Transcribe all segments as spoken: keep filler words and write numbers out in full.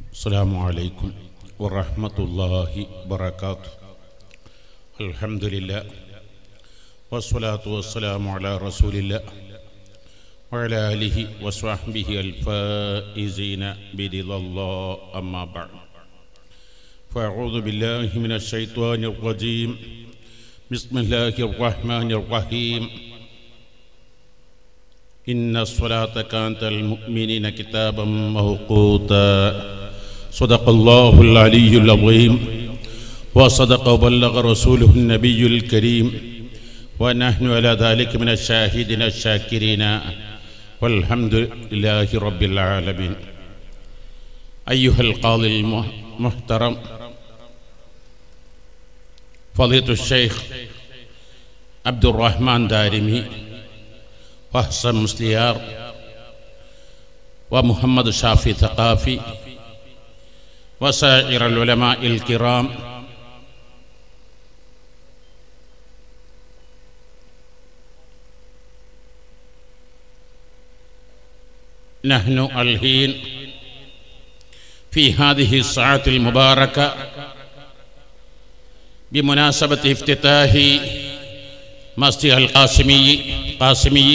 السلام عليكم ورحمة الله وبركاته. الحمد لله والصلاة والسلام على رسول الله وعلى آله وصحبه الفائزين برضا الله. أما بعد، فأعوذ بالله من الشيطان الرجيم. بسم الله الرحمن الرحيم. إن الصلاة كانت المؤمنين كتابا موقوتا. صدق الله العلي العظيم وصدق وبلغ رسوله النبي الكريم، ونحن على ذلك من الشاهدين الشاكرين، والحمد لله رب العالمين. أيها القاضي المحترم فضيلة الشيخ عبد الرحمن دارمي وحسن مسليار ومحمد شافي ثقافي وسائر العلماء الكرام، نحن الحين في هذه الساعة المباركة بمناسبة افتتاح مسجد القاسمي قاسمي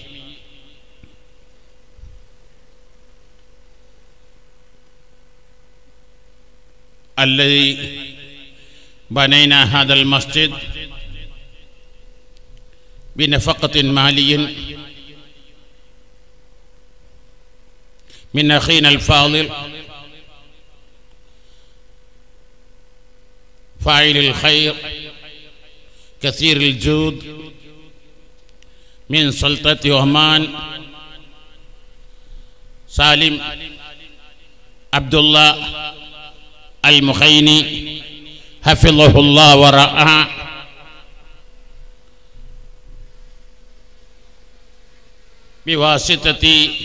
الذي بنينا هذا المسجد بنفقة مالية من أخينا الفاضل فاعل الخير كثير الجود من سلطة عمان سالم عبد الله المخيني حفظه الله ورعاه، بواسطة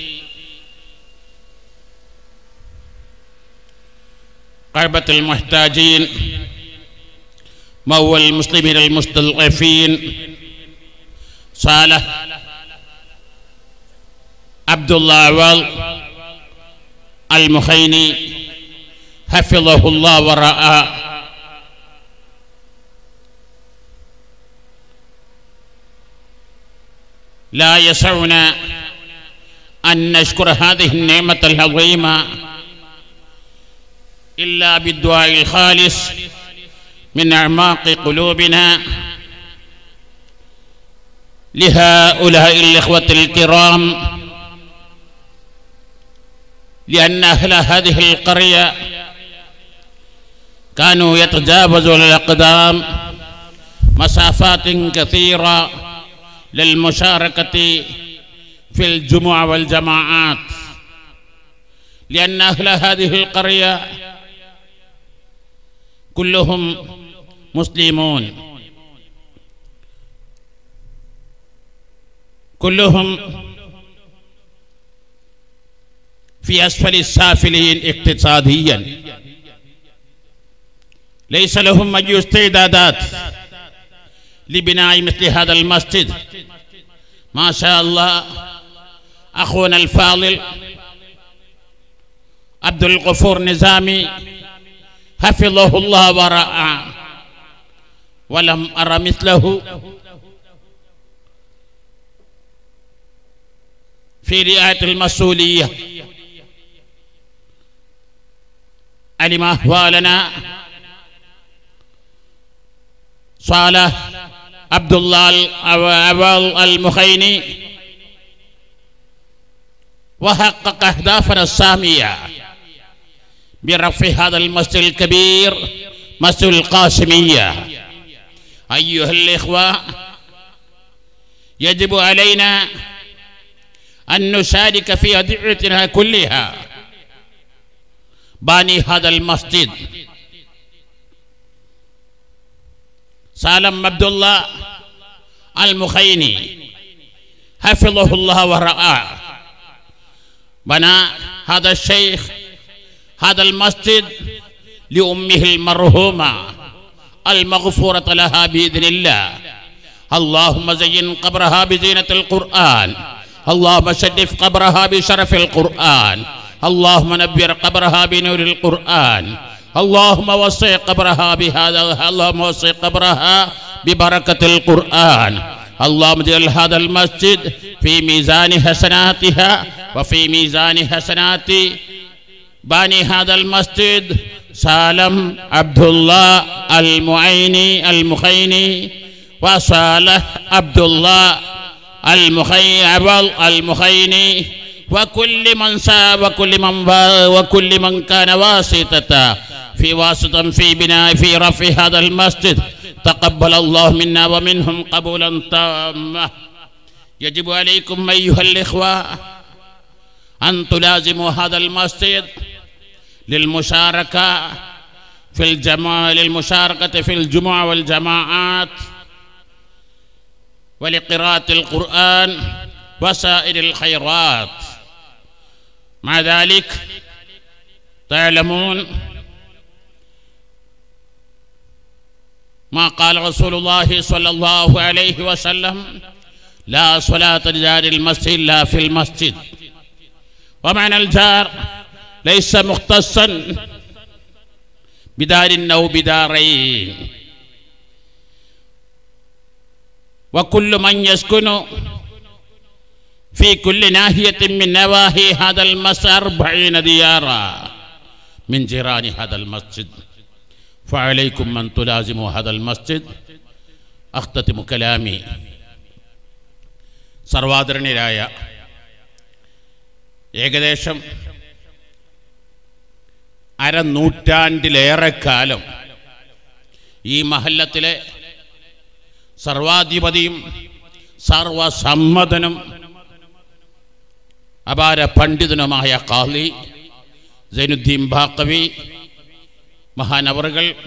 قربة المحتاجين مول المسلمين المستضعفين صالح عبد الله المخيني حفظه الله ورعاه، لا يسعنا أن نشكر هذه النعمة العظيمة إلا بالدعاء الخالص من أعماق قلوبنا لهؤلاء الإخوة الكرام، لأن أهل هذه القرية كانوا يتجاوزون الأقدام مسافات كثيرة للمشاركة في الجمعة والجماعات، لأن أهل هذه القرية كلهم مسلمون، كلهم في أسفل السافلين اقتصاديا، ليس لهم أي استعدادات لبناء مثل هذا المسجد. ما شاء الله أخونا الفاضل عبد الغفور نظامي حفظه الله ورعاه، ولم أرى مثله في رعاية المسؤولية. علم أحوالنا صالح عبد الله المخيني وحقق أهدافنا السامية برفع هذا المسجد الكبير مسجد القاسمية. أيها الإخوة، يجب علينا أن نشارك في أدعيتنا كلها باني هذا المسجد. سالم عبد الله المخيني حفظه الله ورعاه بنى هذا الشيخ هذا المسجد لأمه المرحومة المغفورة لها بإذن الله. اللهم زين قبرها بزينة القرآن، اللهم شرف قبرها بشرف القرآن، اللهم نبر قبرها بنور القرآن اللهم وسع قبرها بهذا اللهم وسع قبرها ببركة القرآن اللهم اجعل هذا المسجد في ميزان حسناتها وفي ميزان حسنات باني هذا المسجد سالم عبد الله المعيني المخيني وصالح عبد الله المخيني وكل من سا وكل من وكل من كان واسطة في واسطا في بناء في رفع هذا المسجد تقبل الله منا ومنهم قبولا تاما. يجب عليكم أيها الإخوة أن تلازموا هذا المسجد للمشاركة في الجماعة للمشاركة في الجمعة والجماعات ولقراءة القرآن وسائر الخيرات. مع ذلك تعلمون ما قال رسول الله صلى الله عليه وسلم لا صلاة لجار المسجد إلا في المسجد. ومعنى الجار ليس مختصا بدار أو بدارين وكل من يسكن في كل ناحية من نواحي هذا المسجد أربعين ديارا من جيران هذا المسجد فعليكم أن تلازموا هذا المسجد. أختتم كلامي സർവാദരണീയരായ ഏകദേശം അരനൂറ്റാണ്ടിലേറെക്കാലം ഈ മഹല്ലത്തിലെ സർവാധിപതിയും സർവസമ്മതനും അപാര പണ്ഡിതനുമായ ഖാളി സൈനുദ്ദീൻ ബാഖവി മഹാനവറുകൾ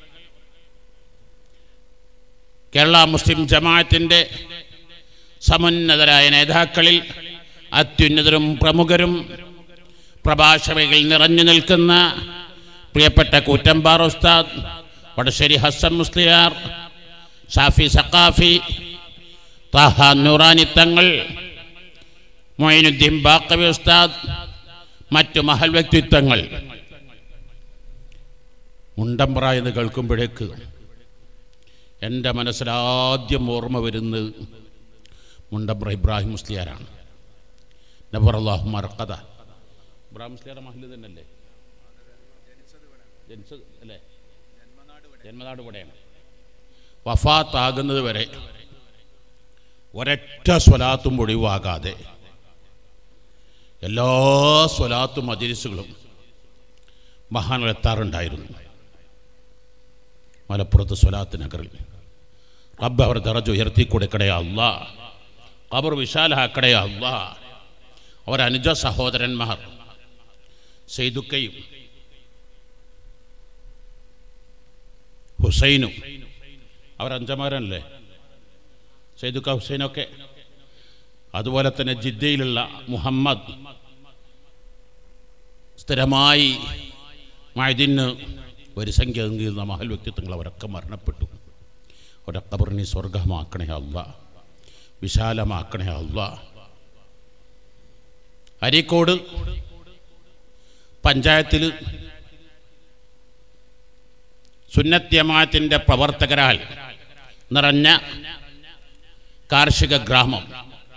കേരള മുസ്ലിം ജമാഅത്തിൻ്റെ സമുന്നതരായ നേതാക്കളിൽ അത്യുന്നതരും പ്രമുഖരും പ്രഭാഷകയിൽ നിറഞ്ഞു നിൽക്കുന്ന പ്രിയപ്പെട്ട കൂറ്റമ്പാറ ഉസ്താദ്, വടശ്ശേരി ഹസൻ മുസ്ലിയാർ, ഷാഫി സഖാഫി, താഹ നൂറാനി തങ്ങൾ, മൊയ്നുദ്ദീൻ ബാഖവി ഉസ്താദ്, മറ്റു മഹൽ വ്യക്തിത്വങ്ങൾ. മുണ്ടമ്പ്ര എന്ന് കേൾക്കുമ്പോഴേക്ക് എൻ്റെ മനസ്സിലാദ്യം ഓർമ്മ വരുന്നത് മുണ്ടമ്പ്ര ഇബ്രാഹിം മുസ്ലിയാരാണ്. നബറല്ലാഹു മർഖദ. ഇബ്രാഹിം മുസ്ലിയാർ മഹല്ല് തന്നെയല്ലേ? ജനിച്ചത് അല്ലേ? ജന്മനാട് ഇവിടെയാണ്. വഫാത്താകുന്നത് വരെ ഒരൊറ്റ സ്വലാത്തും ഒഴിവാകാതെ എല്ലാ സ്വലാത്തും മജ്‌ലിസുകളും മഹാനുകൾ എത്താറുണ്ടായിരുന്നു. മലപ്പുറത്ത് സ്വലാത്ത് നഗറിൽ റബ്ബ് അവർ ദറജ ഉയർത്തി കൊടുക്കണേ അല്ലാ, ഖബർ വിശാലമാക്കണേ അല്ലാ. അവരനുജ സഹോദരന്മാർ സെയ്ദുക്കയും ഹുസൈനും അവരഞ്ചമാരല്ലേ, സെയ്ദുക്ക ഹുസൈനൊക്കെ. അതുപോലെ തന്നെ ജിദ്ദയിലുള്ള മുഹമ്മദ് സ്ഥിരമായി മഅദിന് ഒരു സംഖ്യ എങ്കിരുന്ന മഹൽ വ്യക്തിത്വങ്ങൾ അവരൊക്കെ മരണപ്പെട്ടു. അവരുടെ ഖബറിനെ സ്വർഗമാക്കണേ അല്ലാ, വിശാലമാക്കണേ അല്ലാ. അരീക്കോട് പഞ്ചായത്തിൽ സുന്നത്ത് ജമാഅത്തിന്റെ പ്രവർത്തകരാൽ നിറഞ്ഞ കാർഷിക ഗ്രാമം.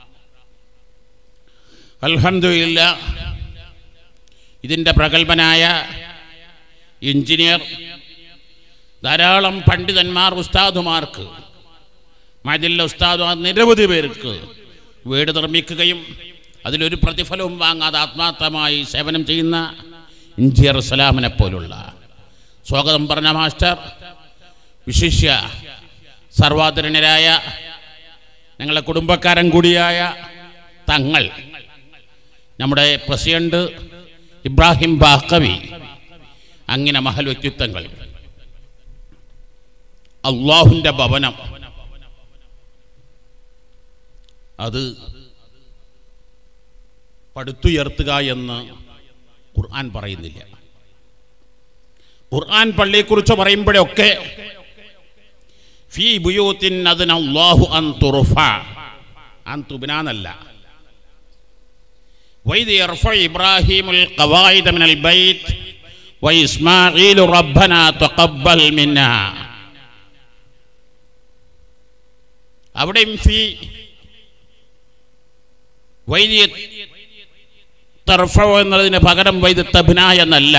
അൽഹംദുലില്ലാഹ് ഇതിൻ്റെ പ്രഗത്ഭനായ എഞ്ചിനീയർ, ധാരാളം പണ്ഡിതന്മാർ, ഉസ്താദുമാർക്ക്, മഅദിലെ ഉസ്താദുമാർ നിരവധി പേർക്ക് വീട് നിർമ്മിക്കുകയും അതിലൊരു പ്രതിഫലവും വാങ്ങാതെ ആത്മാർത്ഥമായി സേവനം ചെയ്യുന്ന എഞ്ചിനീയർ സലാമിനെ പോലുള്ള സ്വാഗതം പറഞ്ഞ മാസ്റ്റർ, വിശിഷ്യ സർവാദരണീയരായ ഞങ്ങളുടെ കുടുംബക്കാരൻ കൂടിയായ തങ്ങൾ, നമ്മുടെ പ്രസിഡന്റ് ഇബ്രാഹിം ബാഖവി, അങ്ങനെ മഹൽ വ്യക്തിത്വങ്ങൾ. അല്ലാഹുവിൻ്റെ ഭവനം അത് പടുത്തുയർത്തുക എന്ന് ഖുർആൻ പറയുന്നില്ല. ഖുർആൻ പള്ളിയെക്കുറിച്ച് പറയുമ്പോഴൊക്കെ ഫീ ബുയൂത്തിൻ അദ്നല്ലാഹു അൻ തുർഫ, അൻ തുബ്ന എന്നല്ല, വൈദ് യർഫഉ ഇബ്രാഹീമുൽ ഖവായിദ മിനൽ ബൈത്ത് വ ഇസ്മാഈലു റബ്ബനാ തഖബ്ബൽ മിന്നാ. അവിടെയും ഫി വൈദ് തർഫഉ എന്നതിന് പകരം വൈദ് തബ്ന എന്നല്ല.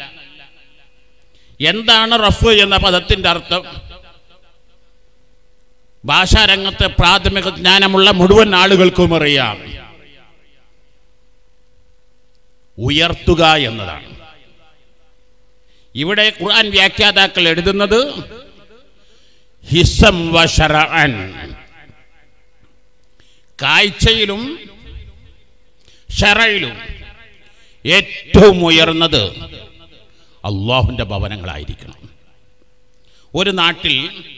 എന്താണ് റഫ് എന്ന പദത്തിൻ്റെ അർത്ഥം? ഭാഷാരംഗത്തെ പ്രാഥമിക ജ്ഞാനമുള്ള മുഴുവൻ ആളുകൾക്കും അറിയാം, ഉയർത്തുക എന്നതാണ്. ഇവിടെ ഖുർആൻ വ്യാഖ്യാതാക്കൾ എഴുതുന്നത് ഹിസ്സം വ ശറഅൻ, കാഴ്ചയിലും ശറയിലും ഏറ്റവും ഉയർന്നത് അള്ളാഹുവിൻ്റെ ഭവനങ്ങളായിരിക്കണം. ഒരു നാട്ടിൽ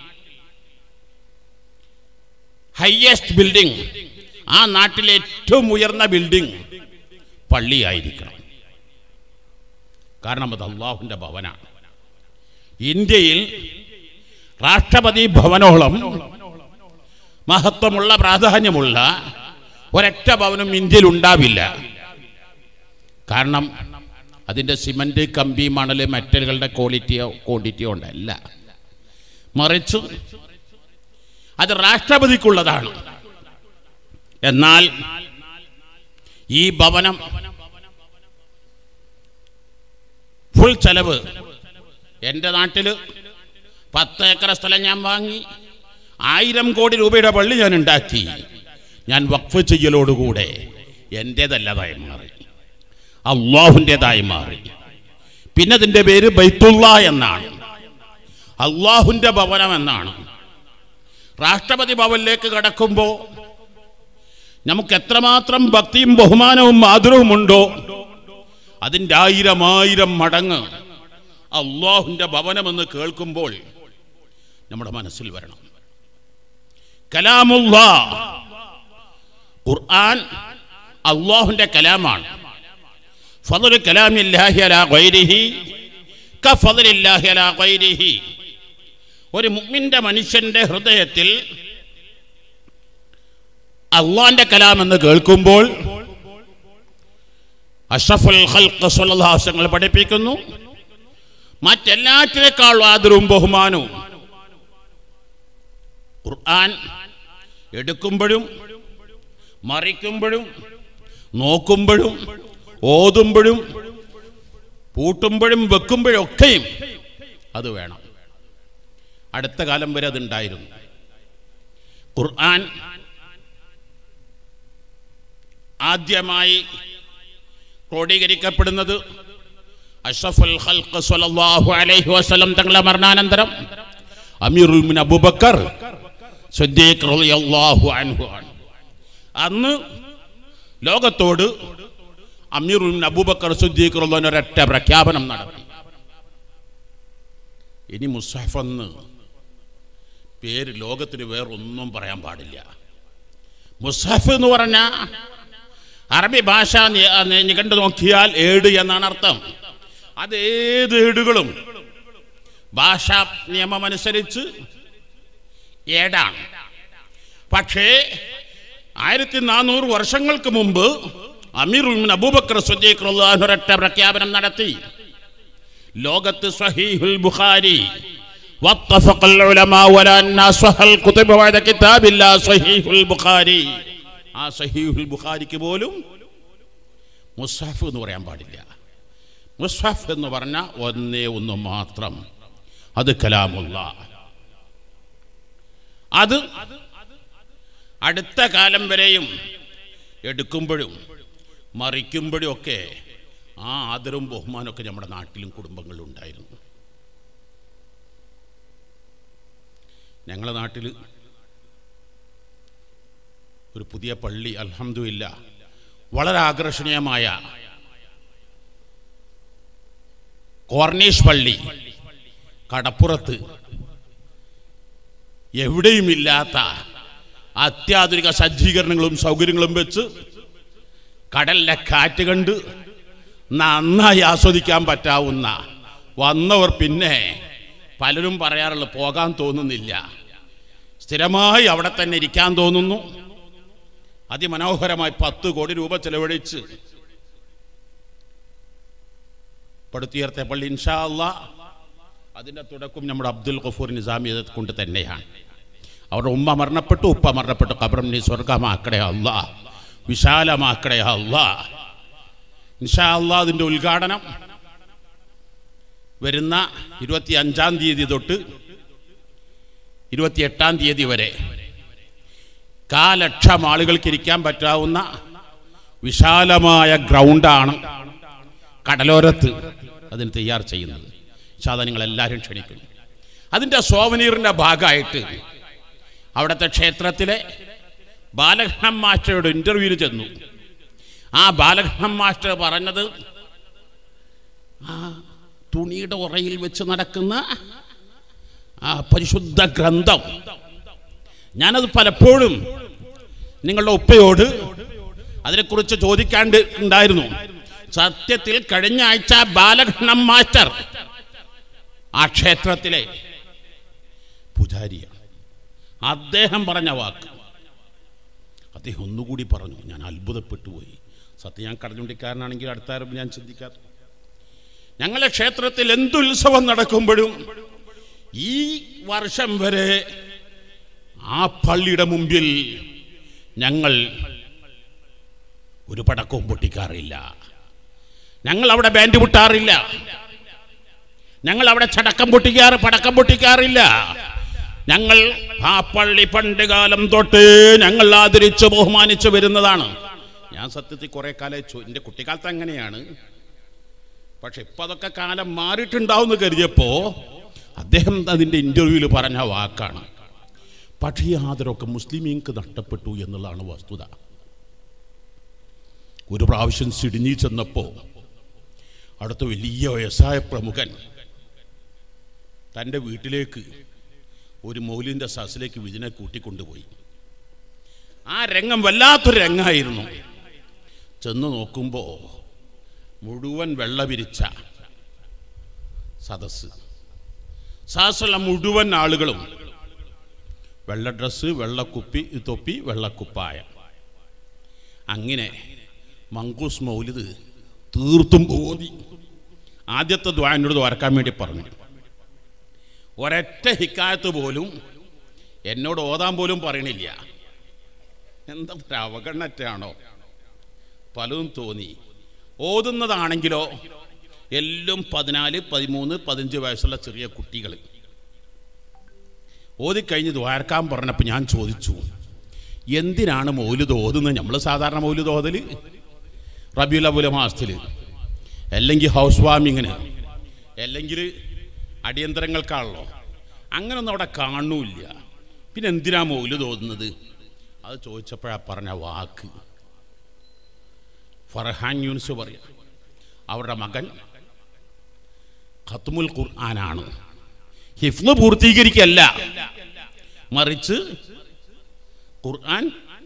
ഹയസ്റ്റ് ബിൽഡിംഗ്, ആ നാട്ടിലെ ഏറ്റവും ഉയർന്ന ബിൽഡിംഗ് പള്ളിയായിരിക്കണം. കാരണം അത് അള്ളാഹുവിൻ്റെ ഭവനാണ്. ഇന്ത്യയിൽ രാഷ്ട്രപതി ഭവനോളം മഹത്വമുള്ള പ്രാധാന്യമുള്ള ഒരൊറ്റ ഭവനം ഇന്ത്യയിൽ ഉണ്ടാവില്ല. കാരണം അതിൻ്റെ സിമൻറ്റ്, കമ്പി, മണൽ, മെറ്റലുകളുടെ ക്വാളിറ്റിയോ ക്വാണ്ടിറ്റിയോ ഉണ്ടല്ല, മറിച്ച് അത് രാഷ്ട്രപതിക്കുള്ളതാണ്. എന്നാൽ ഈ ഭവനം ഫുൾ ചെലവ്, എൻ്റെ നാട്ടിൽ പത്ത് ഏക്കർ സ്ഥലം ഞാൻ വാങ്ങി ആയിരം കോടി രൂപയുടെ പള്ളി ഞാൻ ഉണ്ടാക്കി. ഞാൻ വഖഫ് ചെയ്യലോടുകൂടെ എൻ്റേതല്ലതായി മാറി, അള്ളാഹുൻ്റെതായി മാറി. പിന്നെ അതിൻ്റെ പേര് ബൈത്തുള്ള എന്നാണ്, അള്ളാഹുവിൻ്റെ ഭവനം എന്നാണ്. രാഷ്ട്രപതി ഭവനിലേക്ക് കടക്കുമ്പോൾ നമുക്ക് എത്രമാത്രം ഭക്തിയും ബഹുമാനവും ആദരവും ഉണ്ടോ അതിൻ്റെ ആയിരം ആയിരം മടങ്ങ് അള്ളാഹുവിൻ്റെ ഭവനമെന്ന് കേൾക്കുമ്പോൾ നമ്മുടെ മനസ്സിൽ വരണം. കലാമുല്ലാഹ്, ഖുർആൻ അള്ളാഹുവിൻ്റെ കലാമാണ്. ഫളു കലാമില്ലാഹി അലാ ഗൈരിഹി കഫളില്ലാഹി അലാ ഗൈരിഹി. ഒരു മുഅ്മിന്റെ മനുഷ്യന്റെ ഹൃദയത്തിൽ അള്ളാന്റെ കലാം എന്ന് കേൾക്കുമ്പോൾ അഷ്റഫുൽ ഖൽഖ് സ്വല്ലല്ലാഹു അലൈഹി വസല്ലം പഠിപ്പിക്കുന്നു, മറ്റെല്ലാറ്റിനേക്കാൾ ആദരവും ബഹുമാനവും ഖുർആൻ എടുക്കുമ്പോഴും മറിക്കുമ്പോഴും നോക്കുമ്പോഴും ഓതുമ്പോഴും പൂട്ടുമ്പോഴും വെക്കുമ്പോഴും ഒക്കെയും അത് വേണം. അടുത്ത കാലം വരെ അതുണ്ടായിരുന്നു. ഖുർആൻ ആദ്യമായി ക്രോഡീകരിക്കപ്പെടുന്നത് അഷ്റഫുൽ ഖൽഖ് സ്വല്ലല്ലാഹു അലൈഹി വസല്ലം തങ്ങളുടെ മരണാനന്തരം അമീറുൽ മുഅ്മിനീൻ അബൂബക്കർ സിദ്ദീഖ് റളിയല്ലാഹു അൻഹു ആണ്. അന്ന് ലോകത്തോട് അമീറുൽ മുഅ്മിനീൻ അബൂബക്കർ സിദ്ദീഖ് റളിയല്ലാഹു അൻഹു ഒരൊറ്റ പ്രഖ്യാപനം നടത്തി. ഇനി മുസ്ഹഫ് എന്ന് പേര് ലോകത്തിന് വേറൊന്നും പറയാൻ പാടില്ല. മുസ്ഹഫ് എന്ന് പറഞ്ഞാൽ അറബി ഭാഷ നിഘണ്ടു നോക്കിയാൽ ഏട് എന്നാണ് അർത്ഥം. അത് ഏത് ഏടുകളും ഭാഷാ നിയമമനുസരിച്ച് ഏടാണ്. പക്ഷേ ആയിരത്തി നാനൂറ് വർഷങ്ങൾക്ക് മുമ്പ് അമീറുൽ മുഅ്മിനീൻ അബൂബക്കർ സിദ്ദീഖ് റളിയല്ലാഹു അൻഹു ഒരൊറ്റ പ്രഖ്യാപനം നടത്തി. ലോകത്ത് സ്വഹീഹുൽ ബുഖാരി വത്തഫഖൽ ഉലമാ വലാ അസ്ഹൽ കുതുബ് വഅദ കിതാബില്ലാ സ്വഹീഹുൽ ബുഖാരി, ആ സ്വഹീഹുൽ ബുഖാരിക്ക് പോലും മുസ്ഹഫ് എന്ന് പറയാൻ പാടില്ല. മുസ്ഹഫ് എന്ന് പറഞ്ഞാൽ ഒന്നേ ഒന്ന് മാത്രം, അത് കലാമുല്ലാഹ്. അത് അടുത്ത കാലം വരെയും എടുക്കുമ്പോഴും മറിക്കുമ്പോഴും ഒക്കെ ആ ആദരവും ബഹുമാനമൊക്കെ നമ്മുടെ നാട്ടിലും കുടുംബങ്ങളിലും ഉണ്ടായിരുന്നു. ഞങ്ങളുടെ നാട്ടിൽ ഒരു പുതിയ പള്ളി അൽഹംദുലില്ലാഹ് വളരെ ആകർഷണീയമായ കോർണീഷ് പള്ളി കടപ്പുറത്ത് എവിടെയുമില്ലാത്ത അത്യാധുനിക സജ്ജീകരണങ്ങളും സൗകര്യങ്ങളും വെച്ച് കടലിലെ കാറ്റ് കണ്ട് നന്നായി ആസ്വദിക്കാൻ പറ്റാവുന്ന, വന്നവർ പിന്നെ പലരും പറയാറുള്ള പോകാൻ തോന്നുന്നില്ല, സ്ഥിരമായി അവിടെ തന്നെ ഇരിക്കാൻ തോന്നുന്നു. അതിമനോഹരമായി പത്ത് കോടി രൂപ ചെലവഴിച്ച് പടുത്തുയർത്തിയ പള്ളി ഇൻഷാ അല്ലാഹ് അതിൻ്റെ തുടക്കം നമ്മുടെ അബ്ദുൽ ഗഫൂർ നിസാമി കൊണ്ട് തന്നെയാണ്. അവരുടെ ഉമ്മ മരണപ്പെട്ടു, ഉപ്പ മരണപ്പെട്ടു. ഖബറും നീ സ്വർഗമാക്കടേ അല്ലാഹ്, വിശാലമാക്കടേ അല്ലാഹ്. ഇൻഷാ അല്ലാഹ് അതിൻ്റെ ഉദ്ഘാടനം വരുന്ന ഇരുപത്തി അഞ്ചാം തീയതി തൊട്ട് ഇരുപത്തി എട്ടാം തീയതി വരെ കാലക്ഷം ആളുകൾക്ക് ഇരിക്കാൻ പറ്റാവുന്ന വിശാലമായ ഗ്രൗണ്ടാണ് കടലോരത്ത് അതിന് തയ്യാർ ചെയ്യുന്നത്. സാധാ നിങ്ങളെല്ലാവരും ക്ഷണിക്കുന്നു. അതിൻ്റെ സോവനീറിൻ്റെ ഭാഗമായിട്ട് അവിടുത്തെ ക്ഷേത്രത്തിലെ ബാലകൃഷ്ണൻ മാസ്റ്ററുടെ ഇൻ്റർവ്യൂവിൽ ചെന്നു. ആ ബാലകൃഷ്ണൻ മാസ്റ്റർ പറഞ്ഞത് ആ തുണിയുടെ ഉറയിൽ വെച്ച് നടക്കുന്ന ആ പരിശുദ്ധ ഗ്രന്ഥം, ഞാനത് പലപ്പോഴും നിങ്ങളുടെ ഉപ്പയോട് അതിനെക്കുറിച്ച് ചോദിക്കാണ്ട് ഉണ്ടായിരുന്നു. സത്യത്തിൽ കഴിഞ്ഞ ആഴ്ച ബാലകൃഷ്ണൻ മാസ്റ്റർ ആ ക്ഷേത്രത്തിലെ പൂജാരിയാണ്. അദ്ദേഹം പറഞ്ഞ വാക്ക് അദ്ദേഹം ഒന്നുകൂടി പറഞ്ഞു. ഞാൻ അത്ഭുതപ്പെട്ടു പോയി. സത്യം, ഞാൻ കടലുണ്ടിക്കാരനാണെങ്കിൽ അടുത്താരും ഞാൻ ചിന്തിക്കാത്ത, ഞങ്ങളുടെ ക്ഷേത്രത്തിൽ എന്തുത്സവം നടക്കുമ്പോഴും ഈ വർഷം വരെ ആ പള്ളിയുടെ മുമ്പിൽ ഞങ്ങൾ ഒരു പടക്കവും പൊട്ടിക്കാറില്ല, ഞങ്ങൾ അവിടെ ബാൻഡ് പൊട്ടാറില്ല, ഞങ്ങൾ അവിടെ ചടക്കം പൊട്ടിക്കാറ് പടക്കം പൊട്ടിക്കാറില്ല. ഞങ്ങൾ ആ പള്ളി പണ്ട് കാലം തൊട്ട് ഞങ്ങൾ ആദരിച്ച് ബഹുമാനിച്ചു വരുന്നതാണ്. ഞാൻ സത്യത്തിൽ കുറെ കാലം എൻ്റെ കുട്ടിക്കാലത്ത് അങ്ങനെയാണ്. പക്ഷെ ഇപ്പം അതൊക്കെ കാലം മാറിയിട്ടുണ്ടാവും എന്ന് കരുതിയപ്പോ അദ്ദേഹം അതിൻ്റെ ഇൻ്റർവ്യൂവിൽ പറഞ്ഞ വാക്കാണ്. പക്ഷേ ഈ ആദരവൊക്കെ മുസ്ലിമീങ്ങൾക്ക് നഷ്ടപ്പെട്ടു എന്നുള്ളതാണ് വസ്തുത. ഒരു പ്രാവശ്യം സിഡ്നി ചെന്നപ്പോൾ അവിടുത്തെ വലിയ വ്യവസായ പ്രമുഖൻ തൻ്റെ വീട്ടിലേക്ക് ഒരു മൗലിൻ്റെ സസിലേക്ക് വിജിനെ കൂട്ടിക്കൊണ്ടുപോയി. ആ രംഗം വല്ലാത്തൊരു രംഗമായിരുന്നു. ചെന്ന് നോക്കുമ്പോൾ മുഴുവൻ വെള്ള വിരിച്ച സദസ്, സദസ്സുള്ള മുഴുവൻ ആളുകളും വെള്ള ഡ്രസ്സ്, വെള്ളക്കുപ്പി, തൊപ്പി, വെള്ളക്കുപ്പായ. അങ്ങനെ മങ്കൂസ് മൗലിദ് തീർത്തും ഓതി. ആദ്യത്തെ ദുആ എന്നോട് വരക്കാൻ വേണ്ടി പറഞ്ഞു. ഒരൊറ്റ ഹിക്കായത്ത് പോലും എന്നോട് ഓതാൻ പോലും പറയണില്ല. എന്താ ഒരു അവഗണനറ്റാണോ പലതും തോന്നി. ഓതുന്നതാണെങ്കിലോ എല്ലാം പതിനാല് പതിമൂന്ന് പതിനഞ്ച് വയസ്സുള്ള ചെറിയ കുട്ടികൾ. ഓതിക്കഴിഞ്ഞ് ദ്വാരക്കാൻ പറഞ്ഞപ്പോൾ ഞാൻ ചോദിച്ചു, എന്തിനാണ് മൗലിദ് ഓതുന്നത്? നമ്മൾ സാധാരണ മൗലിദ് ഓതൽ റബീഉൽ അവ്വൽ മാസത്തിൽ, അല്ലെങ്കിൽ ഹൗസ് വാമിങ്ങിന്, അല്ലെങ്കിൽ അടിയന്തരങ്ങൾക്കാണല്ലോ. അങ്ങനൊന്നും അവിടെ കാണൂല്ല. പിന്നെ എന്തിനാ മൗലിദ് ഓതുന്നത്? അത് ചോദിച്ചപ്പോഴാ പറഞ്ഞ വാക്ക്. ഫർഹാൻ യൂനുസ് പറയാം, അവരുടെ മകൻ ഖത്മുൽ ഖുർആനാണ്. ഹിഫ്ള് പൂർത്തീകരിക്കല്ല, മറിച്ച് ഖുർആൻ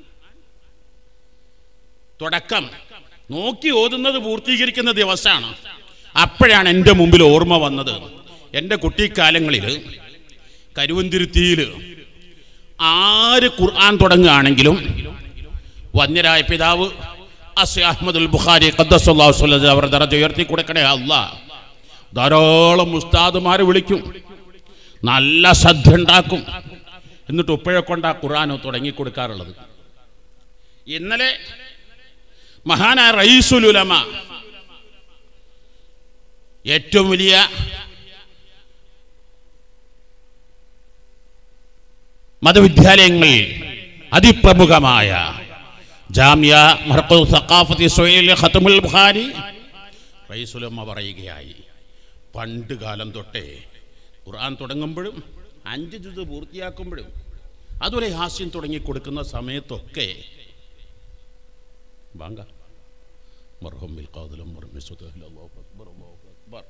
തുടക്കം നോക്കി ഓതുന്നത് പൂർത്തീകരിക്കുന്ന ദിവസമാണ്. അപ്പോഴാണ് എൻ്റെ മുമ്പിൽ ഓർമ്മ വന്നത്, എൻ്റെ കുട്ടിക്കാലങ്ങളിൽ കരുവന്തിരുത്തിയിൽ ആര് ഖുർആൻ തുടങ്ങുകയാണെങ്കിലും വന്യരായ പിതാവ് അസ്യ അഹ്മദുൽ ബുഖാരി ഖദ്ദസല്ലാഹു സ്വല്ലല്ലാഹു അവരുടെ ദറജ ഉയർത്തി കൊടുക്കണേ അല്ലാഹ്. ധാരാളം ഉസ്താദുമാരെ വിളിക്കും, നല്ല സദ്യ ഉണ്ടാക്കും, എന്നിട്ട് ഉപ്പയെ കൊണ്ടാ ഖുർആൻ തുടങ്ങി കൊടുക്കാറുള്ളത്. ഇന്നലെ മഹാനായ റഈസുൽ ഉലമ, ഏറ്റവും വലിയ മതവിദ്യാലയങ്ങളിൽ അതിപ്രമുഖമായ ജാമിയ മർകസ് സഖാഫത്തി സുഹൈൽ ഖത്മുൽ ബുഖാരി റഈസുൽ ഉലമ പറയുകയായി, പണ്ട് കാലം തൊട്ടേ ഖുർആൻ തുടങ്ങുമ്പോഴും അഞ്ച് ജുസ് പൂർത്തിയാക്കുമ്പോഴും അതുപോലെ ഹാസ്യം തുടങ്ങി കൊടുക്കുന്ന സമയത്തൊക്കെ ബാങ്ക മർഹൂം ബിൽ ഖാദിലും മർമിസുത അല്ലാഹു അക്ബർ അല്ലാഹു അക്ബർ.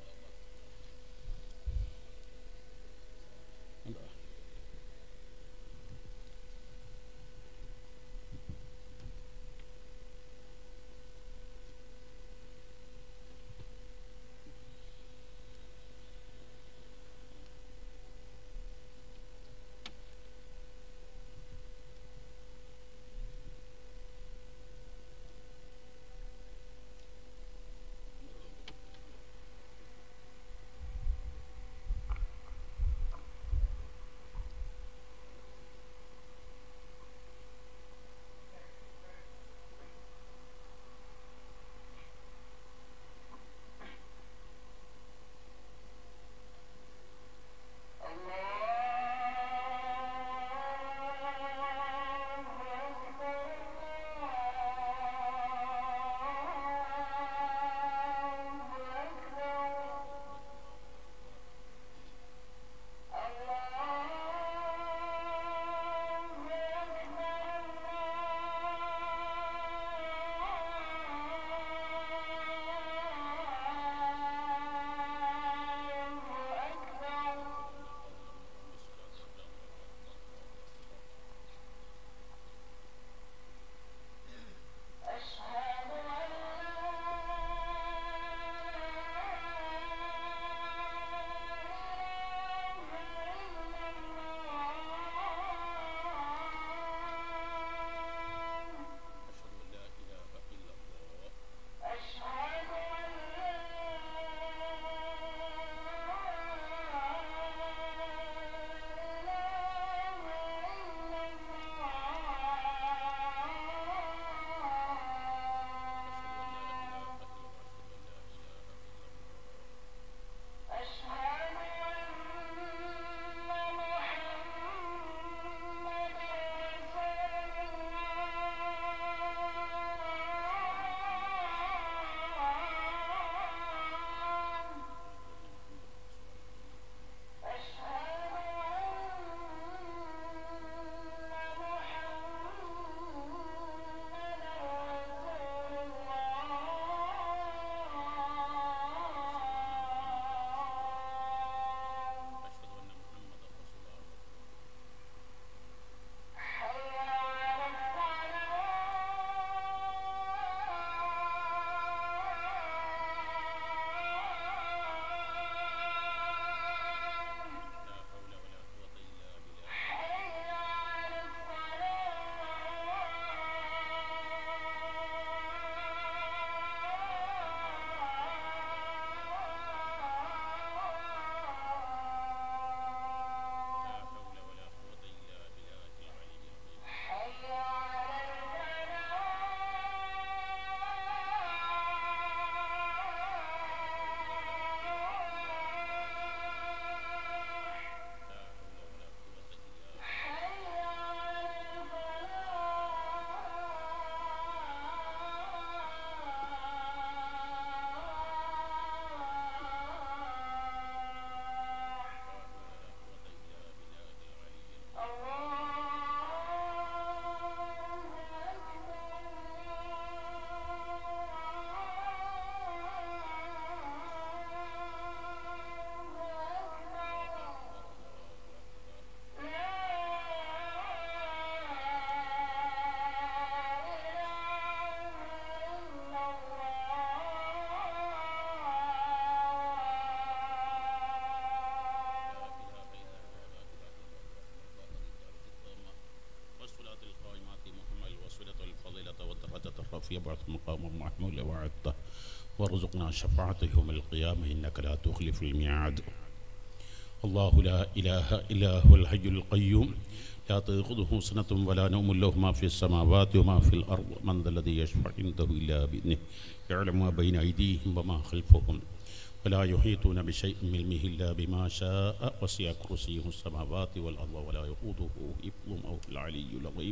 يبعث مقاما محمودا وعدته وارزقنا شفاعته يوم القيامة إنك لا تخلف الميعاد. الله لا إله إلا هو الحي القيوم لا تأخذه سنة ولا نوم له ما في السماوات وما في الأرض من ذا الذي يشفع عنده إلا بإذنه يعلم ما بين أيديهم وما خلفهم ولا يحيطون بشيء من علمه إلا بما شاء وسع كرسيه السماوات والأرض ولا يؤوده حفظهما وهو العلي العظيم.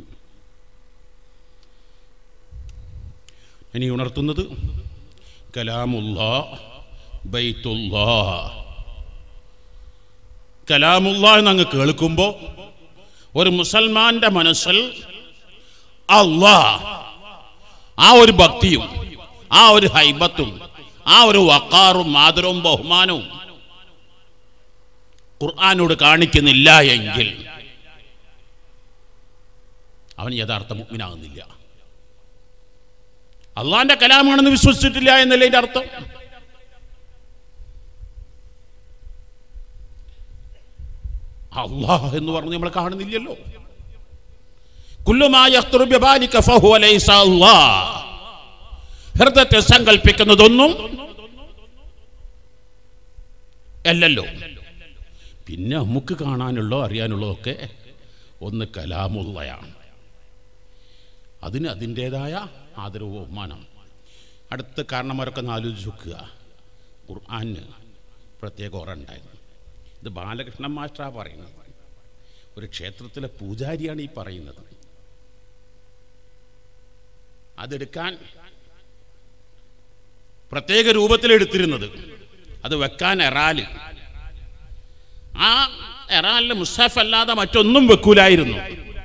ഇനി ഉണർത്തുന്നത് കലാമുല്ലാഹ് ബൈത്തുല്ലാഹ്. കലാമുല്ലാഹ് എന്നങ്ങ് കേൾക്കുമ്പോൾ ഒരു മുസൽമാന്റെ മനസ്സിൽ അല്ലാഹ് ആ ഒരു ഭക്തിയും ആ ഒരു ഹൈബത്തും ആ ഒരു വഖാറും ആദരവും ബഹുമാനവും ഖുർആനോട് കാണിക്കുന്നില്ല എങ്കിൽ അവൻ യഥാർത്ഥ മുഅ്മിനാകുന്നില്ല. അള്ളാന്റെ കലാമാണെന്ന് വിശ്വസിച്ചിട്ടില്ല എന്നല്ലേ ഇതിന്റെ അർത്ഥം. അല്ലാഹ് എന്ന് പറഞ്ഞ് നമ്മൾ കാണുന്നില്ലല്ലോ. കുല്ലുമാ യഖ്തുറു ബിബാലിക ഫഹുവ ലൈസ അല്ലാഹ്. ഹൃദയത്തെ സങ്കല്പിക്കുന്നതൊന്നും അല്ലല്ലോ. പിന്നെ നമുക്ക് കാണാനുള്ളോ അറിയാനുള്ളതൊക്കെ ഒന്ന് കലാമുള്ളയാണ്. അതിന് അതിൻ്റെതായ ആദരവ് ബഹുമാനം. അടുത്ത കാരണന്മാരൊക്കെ ഒന്ന് ആലോചിച്ച് നോക്കുക. ഖുർആന് പ്രത്യേക ഓറ ഉണ്ടായിരുന്നു. ഇത് ബാലകൃഷ്ണൻ മാസ്റ്ററാണ് പറയുന്നത്. ഒരു ക്ഷേത്രത്തിലെ പൂജാരിയാണ് ഈ പറയുന്നത്. അതെടുക്കാൻ പ്രത്യേക രൂപത്തിലെടുത്തിരുന്നത്. അത് വെക്കാൻ എറാല്. ആ എറാലിൽ മുസ്ഹഫ് അല്ലാതെ മറ്റൊന്നും വെക്കൂലായിരുന്നു.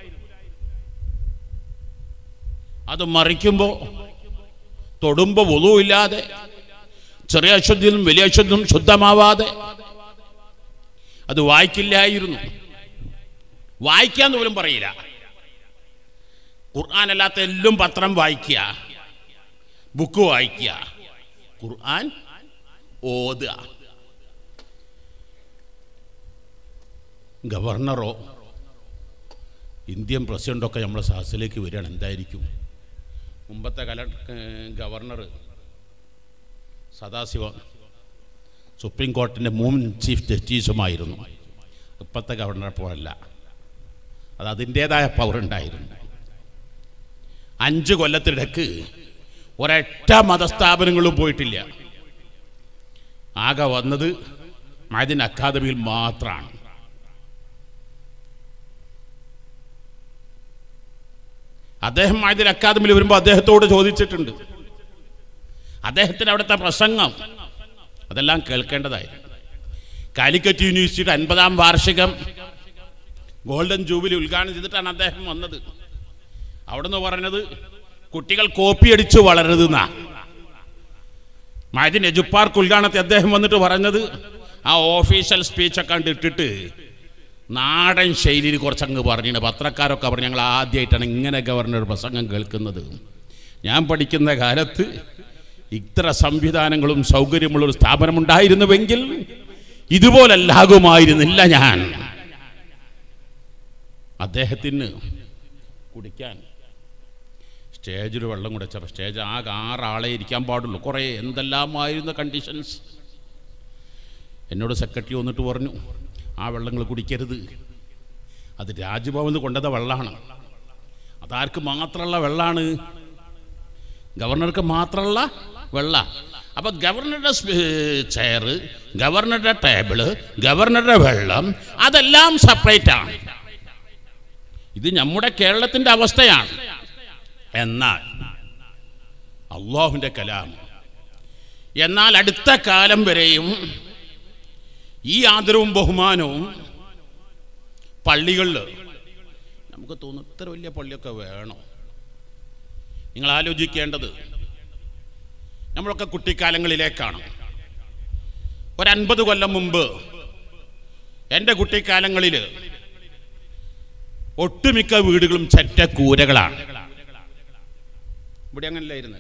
അത് മറിക്കുമ്പോൾ തൊടുമ്പോൾ വുളൂഇല്ലാതെ ചെറിയ അശുദ്ധിയും വലിയ അശുദ്ധിയും ശുദ്ധമാവാതെ അത് വായിക്കില്ലായിരുന്നു. വായിക്കാന്ന് പോലും പറയില്ല. ഖുർആൻ അല്ലാത്ത എല്ലാം പത്രം വായിക്കുക, ബുക്ക് വായിക്കുക, ഖുർആൻ ഓതുക. ഗവർണറോ ഇന്ത്യൻ പ്രസിഡൻ്റൊക്കെ നമ്മളെ സദസ്സിലേക്ക് വരികയാണ്. എന്തായിരിക്കും? മുമ്പത്തെ കല ഗവർണർ സദാശിവം സുപ്രീം കോടതിൻ്റെ മുൻ ചീഫ് ജസ്റ്റിസുമായിരുന്നു. ഇപ്പോഴത്തെ ഗവർണറെ പോലല്ല. അത് അതിൻ്റേതായ പവർ ഉണ്ടായിരുന്നു. അഞ്ച് കൊല്ലത്തിനിടക്ക് ഒരൊറ്റ മതസ്ഥാപനങ്ങളും പോയിട്ടില്ല. ആകെ വന്നത് മഅദിൻ അക്കാദമിയിൽ മാത്രമാണ്. അദ്ദേഹം മഅദിൻ അക്കാദമിയിൽ വരുമ്പോൾ അദ്ദേഹത്തോട് ചോദിച്ചിട്ടുണ്ട്. അദ്ദേഹത്തിന് അവിടുത്തെ പ്രസംഗം അതെല്ലാം കേൾക്കേണ്ടതായിരുന്നു. കാലിക്കറ്റ് യൂണിവേഴ്സിറ്റിയുടെ അൻപതാം വാർഷികം ഗോൾഡൻ ജൂബിലി ഉദ്ഘാടനം ചെയ്തിട്ടാണ് അദ്ദേഹം വന്നത്. അവിടെ നിന്ന് പറഞ്ഞത് കുട്ടികൾ കോപ്പി അടിച്ച് വളരരുതെന്നാ. മഅദിൻ എജുപാർക്ക് ഉദ്ഘാടനത്തിൽ അദ്ദേഹം വന്നിട്ട് പറഞ്ഞത് ആ ഓഫീഷ്യൽ സ്പീച്ചൊക്കെ കണ്ട് ഇട്ടിട്ട് നാടൻ ശൈലിയിൽ കുറച്ചങ്ങ് പറഞ്ഞിട്ട് പത്രക്കാരൊക്കെ പറഞ്ഞു ഞങ്ങൾ ആദ്യമായിട്ടാണ് ഇങ്ങനെ ഗവർണർ പ്രസംഗം കേൾക്കുന്നത്. ഞാൻ പഠിക്കുന്ന കാലത്ത് ഇത്ര സംവിധാനങ്ങളും സൗകര്യമുള്ളൊരു സ്ഥാപനമുണ്ടായിരുന്നുവെങ്കിൽ ഇതുപോലല്ലാകുമായിരുന്നില്ല ഞാൻ. അദ്ദേഹത്തിന് കുടിക്കാൻ സ്റ്റേജിൽ വെള്ളം കുടിച്ചപ്പോൾ സ്റ്റേജ് ആകെ ആറാളെ ഇരിക്കാൻ പാടുള്ളൂ. കുറേ എന്തെല്ലാമായിരുന്ന കണ്ടീഷൻസ്. എന്നോട് സെക്രട്ടറി വന്നിട്ട് പറഞ്ഞു ആ വെള്ളങ്ങൾ കുടിക്കരുത്, അത് രാജ്ഭവനിൽ കൊണ്ടത വെള്ളമാണ്, അതാർക്ക് മാത്രമുള്ള വെള്ളമാണ്, ഗവർണർക്ക് മാത്രമുള്ള വെള്ള. അപ്പൊ ഗവർണറുടെ ചെയർ, ഗവർണറുടെ ടേബിള്, ഗവർണറുടെ വെള്ളം അതെല്ലാം സെപ്പറേറ്റ് ആണ്. ഇത് നമ്മുടെ കേരളത്തിന്റെ അവസ്ഥയാണ്. എന്നാൽ അള്ളാഹുവിൻ്റെ കലാം, എന്നാൽ അടുത്ത കാലം വരെയും ഈ ആദരവും ബഹുമാനവും പള്ളികളിൽ നമുക്ക് തോന്നും ഇത്ര വലിയ പള്ളിയൊക്കെ വേണോ? നിങ്ങൾ ആലോചിക്കേണ്ടത് നമ്മളൊക്കെ കുട്ടിക്കാലങ്ങളിലേക്കാണ്. ഒരൻപത് കൊല്ലം മുമ്പ് എൻ്റെ കുട്ടിക്കാലങ്ങളിൽ ഒട്ടുമിക്ക വീടുകളും ചെറ്റക്കൂരകളാണ്. ഇവിടെ അങ്ങനല്ലായിരുന്നു.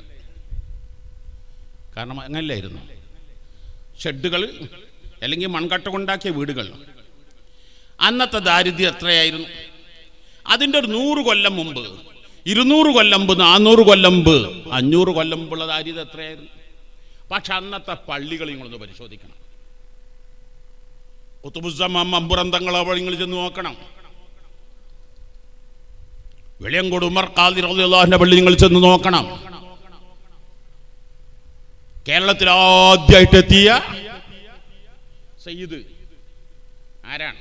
കാരണം അങ്ങനല്ലായിരുന്നു. ഷെഡുകൾ അല്ലെങ്കിൽ മൺകട്ട കൊണ്ടാക്കിയ വീടുകൾ. അന്നത്തെ ദാരിദ്ര്യം എത്രയായിരുന്നു? അതിൻ്റെ ഒരു നൂറ് കൊല്ലം മുമ്പ് ഇരുന്നൂറ് കൊല്ലമ്പ്, നാനൂറ് കൊല്ലമ്പ്, അഞ്ഞൂറ് കൊല്ലമ്പുള്ള ദാരിദ്ര്യം എത്രയായിരുന്നു? പക്ഷെ അന്നത്തെ പള്ളികൾ നിങ്ങളൊന്ന് പരിശോധിക്കണം. ഖുതുബുസ്സമാൻ മമ്പുറന്തങ്ങളെ നിങ്ങൾ ചെന്ന് നോക്കണം. വെളിയങ്കോട് ഉമർ ഖാദി റളിയല്ലാഹുവിന്റെ പള്ളി നിങ്ങൾ ചെന്ന് നോക്കണം. കേരളത്തിൽ ആദ്യമായിട്ട് എത്തിയ സയ്യിദ് ആരാണ്?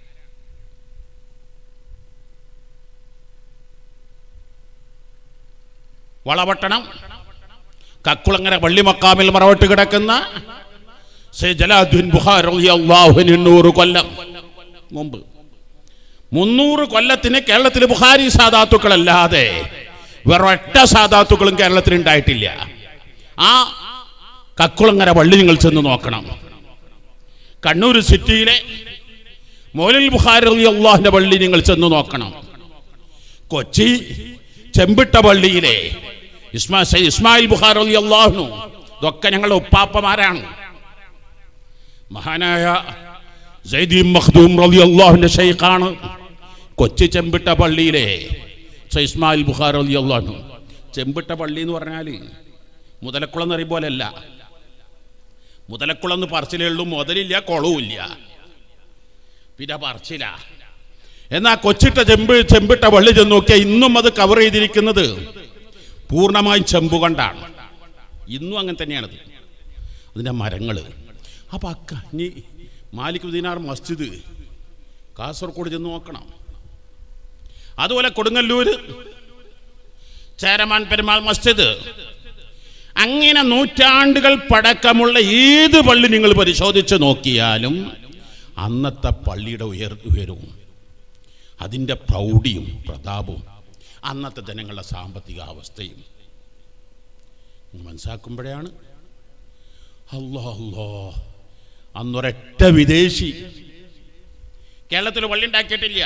വളപട്ടണം കക്കുളങ്ങര പള്ളി മക്കാമിൽ മറവട്ട് കിടക്കുന്ന ജലാലുദ്ദീൻ ബുഖാരി റളിയല്ലാഹു അൻഹു എണ്ണൂറ് കൊല്ലം മുമ്പ്, മുന്നൂറ് കൊല്ലത്തിന് കേരളത്തിൽ ബുഖാരി സാദാത്തുക്കളല്ലാതെ വേറൊറ്റ സാദാത്തുക്കളും കേരളത്തിൽ ഉണ്ടായിട്ടില്ല. ആ കക്കുളങ്ങര പള്ളി നിങ്ങൾ ചെന്ന് നോക്കണം. കണ്ണൂർ സിറ്റിയിലെ മൗലൽ ബുഖാരി റളിയല്ലാഹുവിന്റെ പള്ളി നിങ്ങൾ ചെന്ന് നോക്കണം. കൊച്ചി ചെമ്പിട്ട പള്ളിയിലെ ഇസ്മാ ഇസ്മായിൽ ബുഖാരി റളിയല്ലാഹു അൻഹു, ഇതൊക്കെ ഞങ്ങളുടെ ഉപ്പാപ്പമാരാണ്. മഹാനായ സയ്യിദ് മഖ്ദൂം റളിയല്ലാഹുവിന്റെ ശൈഖാണ് കൊച്ചി ചെമ്പിട്ട പള്ളിയിലെ ഇസ്മായിൽ ബുഖാരി റളിയല്ലാഹു അൻഹു. ചെമ്പിട്ട പള്ളി എന്ന് പറഞ്ഞാൽ മുതലക്കുളം എന്ന് പറയും പോലെയല്ല. മുതലക്കുളം എന്ന് പറച്ചിലേ ഉള്ളൂ, മുതലില്ല, കുളവുമില്ല, പിന്നെ പറച്ചില. എന്നാൽ കൊച്ചിട്ട ചെമ്പ് ചെമ്പിട്ട പള്ളി ചെന്ന് നോക്കിയാൽ ഇന്നും അത് കവർ ചെയ്തിരിക്കുന്നത് പൂർണ്ണമായും ചെമ്പ് കൊണ്ടാണ്. ഇന്നും അങ്ങനെ തന്നെയാണത്, അതിൻ്റെ മരങ്ങൾ. അപ്പം അക്ക ഇനി മാലിക് ദീനാർ മസ്ജിദ് കാസർഗോഡ് ചെന്ന് നോക്കണം. അതുപോലെ കൊടുങ്ങല്ലൂർ ചേരമാൻ പെരുമാൾ മസ്ജിദ്. അങ്ങനെ നൂറ്റാണ്ടുകൾ പഴക്കമുള്ള ഏത് പള്ളി നിങ്ങൾ പരിശോധിച്ച് നോക്കിയാലും അന്നത്തെ പള്ളിയുടെ ഉയർ ഉയരവും അതിൻ്റെ പ്രൗഢിയും പ്രതാപവും അന്നത്തെ ജനങ്ങളുടെ സാമ്പത്തിക അവസ്ഥയും മനസ്സിലാക്കുമ്പോഴാണ് അല്ലാ അല്ലാ, അന്നൊരൊറ്റ വിദേശി കേരളത്തിൽ പള്ളി ഉണ്ടാക്കിയിട്ടില്ല.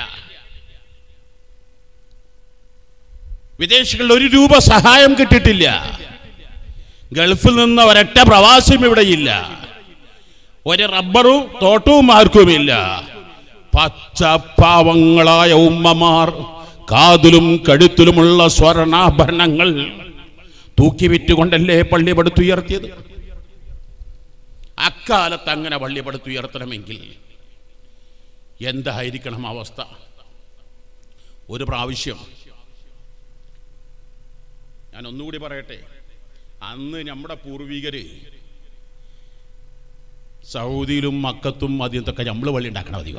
വിദേശികളുടെ ഒരു രൂപ സഹായം കിട്ടിയിട്ടില്ല. ഗൾഫിൽ നിന്ന് ഒരൊറ്റ പ്രവാസിയും ഇവിടെയില്ല. ഒരു റബ്ബറും തോട്ടവും ആർക്കുമില്ല. പച്ചപ്പാവങ്ങളായ ഉമ്മമാർ കാതിലും കഴുത്തിലുമുള്ള സ്വർണ്ണാഭരണങ്ങൾ തൂക്കി വിറ്റുകൊണ്ടല്ലേ പള്ളി പടുത്തുയർത്തിയത്. അക്കാലത്ത് അങ്ങനെ പള്ളി പടുത്തുയർത്തണമെങ്കിൽ എന്തായിരിക്കണം അവസ്ഥ? ഒരു പ്രാവശ്യം ഞാൻ ഒന്നുകൂടി പറയട്ടെ, അന്ന് നമ്മുടെ പൂർവികര് സൗദിയിലും മക്കത്തും മദീനത്തൊക്കെ നമ്മൾ പള്ളി ഉണ്ടാക്കണം പതിവ.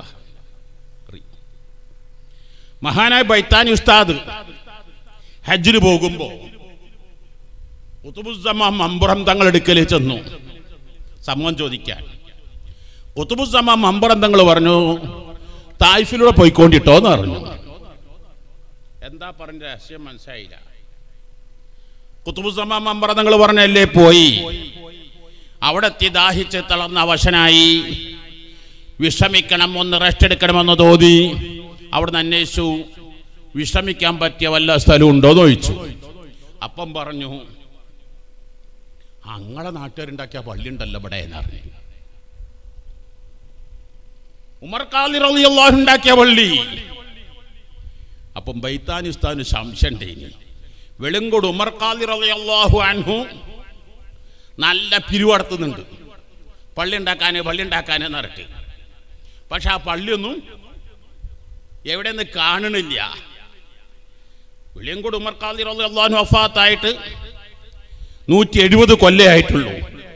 മഹാനായ ബൈത്താനി ഉസ്താദ് ഹജ്ജിന് പോകുമ്പോ ഖുതുബുസ്സമാൻ മമ്പുറം തങ്ങൾ എടുക്കൽ ചെന്നു സമൂഹം ചോദിക്കാൻ. ഖുതുബുസ്സമാൻ മമ്പുറം തങ്ങൾ പറഞ്ഞു, തായിഫിലൂടെ പോയിക്കൊണ്ടിട്ടോന്ന് പറഞ്ഞു. എന്താ പറഞ്ഞ രഹസ്യം മനസ്സിലായില്ല. ഖുതുബുസ്സമാൻ മമ്പുറം തങ്ങൾ പറഞ്ഞല്ലേ പോയി. അവിടെ എത്തി ദാഹിച്ച് തളർന്ന അവശനായി, വിശ്രമിക്കണം, ഒന്ന് റെസ്റ്റ് എടുക്കണമെന്ന് തോന്നി. അവിടെ നിന്ന് അന്വേഷിച്ചു, വിശ്രമിക്കാൻ പറ്റിയ വല്ല സ്ഥലം ഉണ്ടോ എന്ന് ചോദിച്ചു. അപ്പം പറഞ്ഞു, അങ്ങളെ നാട്ടുകാരുണ്ടാക്കിയ പള്ളി ഉണ്ടല്ലോ ഇവിടെ എന്ന് പറഞ്ഞു. ഉമർ ഖാദി റളിയല്ലാഹു അൻഹു ഉണ്ടാക്കിയ പള്ളി. അപ്പം ബൈത്താനി ഉസ്താദിന് സംശയം ഉണ്ടായിനി. വെളുങ്കോട് ഉമർ ഖാദി റളിയല്ലാഹു അൻഹു നല്ല പിരിവടത്തുന്നുണ്ട് പള്ളി ഉണ്ടാക്കാന് പള്ളി ഉണ്ടാക്കാനെന്ന് പറഞ്ഞിട്ട്. പക്ഷെ ആ പള്ളിയൊന്നും എവിടെ നിന്ന് കാണണില്ല. വെളിയങ്കോട് ഉമർ ഖാദി റളിയല്ലാഹു അൻഹു വഫാത്തായിട്ട് നൂറ്റി എഴുപത് കൊല്ലേ ആയിട്ടുള്ളൂ.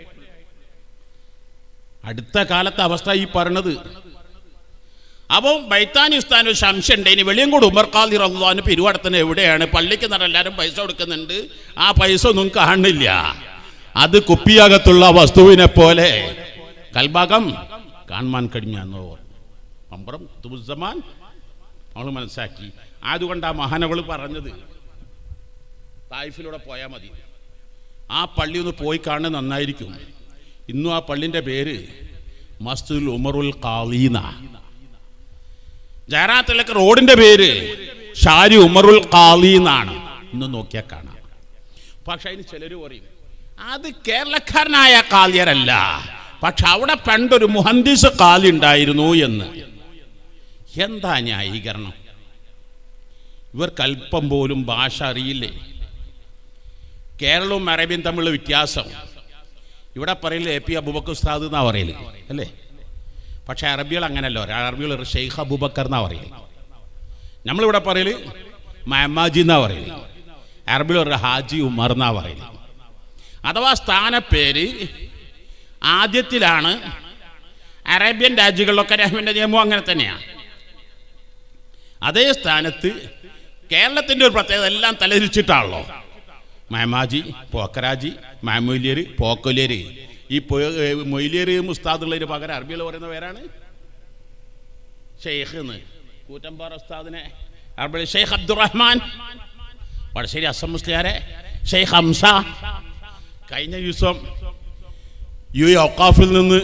അടുത്ത കാലത്തെ അവസ്ഥ ഈ പറഞ്ഞത്. അപ്പം ബൈത്താനി ഉസ്താദിന് സംശയം ഉണ്ട്. ഇനി വെളിയങ്കോട് ഉമർ ഖാദി റളിയല്ലാഹു അൻഹു പിരിവടത്തിന് എവിടെയാണ്? പള്ളിക്ക് നിറ എല്ലാവരും പൈസ കൊടുക്കുന്നുണ്ട്, ആ പൈസ ഒന്നും കാണില്ല. അത് കുപ്പിയകത്തുള്ള വസ്തുവിനെ പോലെ കൽഭാഗം കാണാൻ കഴിഞ്ഞോ മമ്പുറം ഖുതുബുസ്സമാൻ അവൾ മനസ്സിലാക്കി. അതുകൊണ്ട് ആ മഹാനവൾ പറഞ്ഞത് തായിഫിലൂടെ പോയാൽ മതി, ആ പള്ളി ഒന്ന് പോയി കാണുന്നത് നന്നായിരിക്കും. ഇന്നും ആ പള്ളിൻ്റെ പേര് മസ്ജിദുൽ ഉമറുൽ ഖാദീന. ജയറാത്തിലൊക്കെ റോഡിൻ്റെ പേര് ഷാരി ഉമറുൽ ഖാദീനാണ്. ഇന്ന് നോക്കിയാൽ കാണാം. പക്ഷെ അതിന് ചിലർ പറയും അത് കേരളക്കാരനായ ഖാദിയരല്ല, പക്ഷെ അവിടെ പണ്ടൊരു മുഹന്ദിസ് ഖാദി ഉണ്ടായിരുന്നു എന്ന്. എന്താ ന്യായീകരണം? ഇവർക്ക് അല്പം പോലും ഭാഷ അറിയില്ലേ? കേരളവും അറേബ്യയും തമ്മിലുള്ള വ്യത്യാസം. ഇവിടെ പറയില്ല എ പി അബൂബക്കർ ഉസ്താദ് എന്നാ പറയല് അല്ലേ? പക്ഷെ അറബികൾ അങ്ങനല്ലോ. അറബികൾ ഷെയ്ഖ് അബൂബക്കർ എന്നാ പറയല്. നമ്മളിവിടെ പറയല് മഹമാജി എന്നാ പറയല്. അറബികൾ ഹാജി ഉമർ എന്നാ പറയല്. അഥവാ സ്ഥാനപ്പേര് ആദ്യത്തിലാണ്. അറേബ്യൻ രാജ്യങ്ങളിലൊക്കെ റഹ്മിൻ്റെ നിയമം അങ്ങനെ തന്നെയാണ്. അതേ സ്ഥാനത്ത് കേരളത്തിൻ്റെ ഒരു പ്രത്യേകത എല്ലാം തലതിരിച്ചിട്ടാണല്ലോ. മഹമാജി, പോക്കരാജി, മാമൂല്യർ, പോക്കൊല്യർ. ഈ മൊയ്ലിയർ ഉസ്താദുള്ളതിന് പകരം അറബികൾ പറയുന്ന പേരാണ് ഷെയ്ഖ് എന്ന്. കൂറ്റമ്പാറ ഉസ്താദിനെ അറബി ഷെയ്ഖ് അബ്ദുറഹ്മാൻ, വടശ്ശേരി അസം മുസ്ലിയാരെ ഷെയ്ഖ് ഹംസ. കഴിഞ്ഞ ദിവസം യു എ ഔഖാഫിൽ നിന്ന്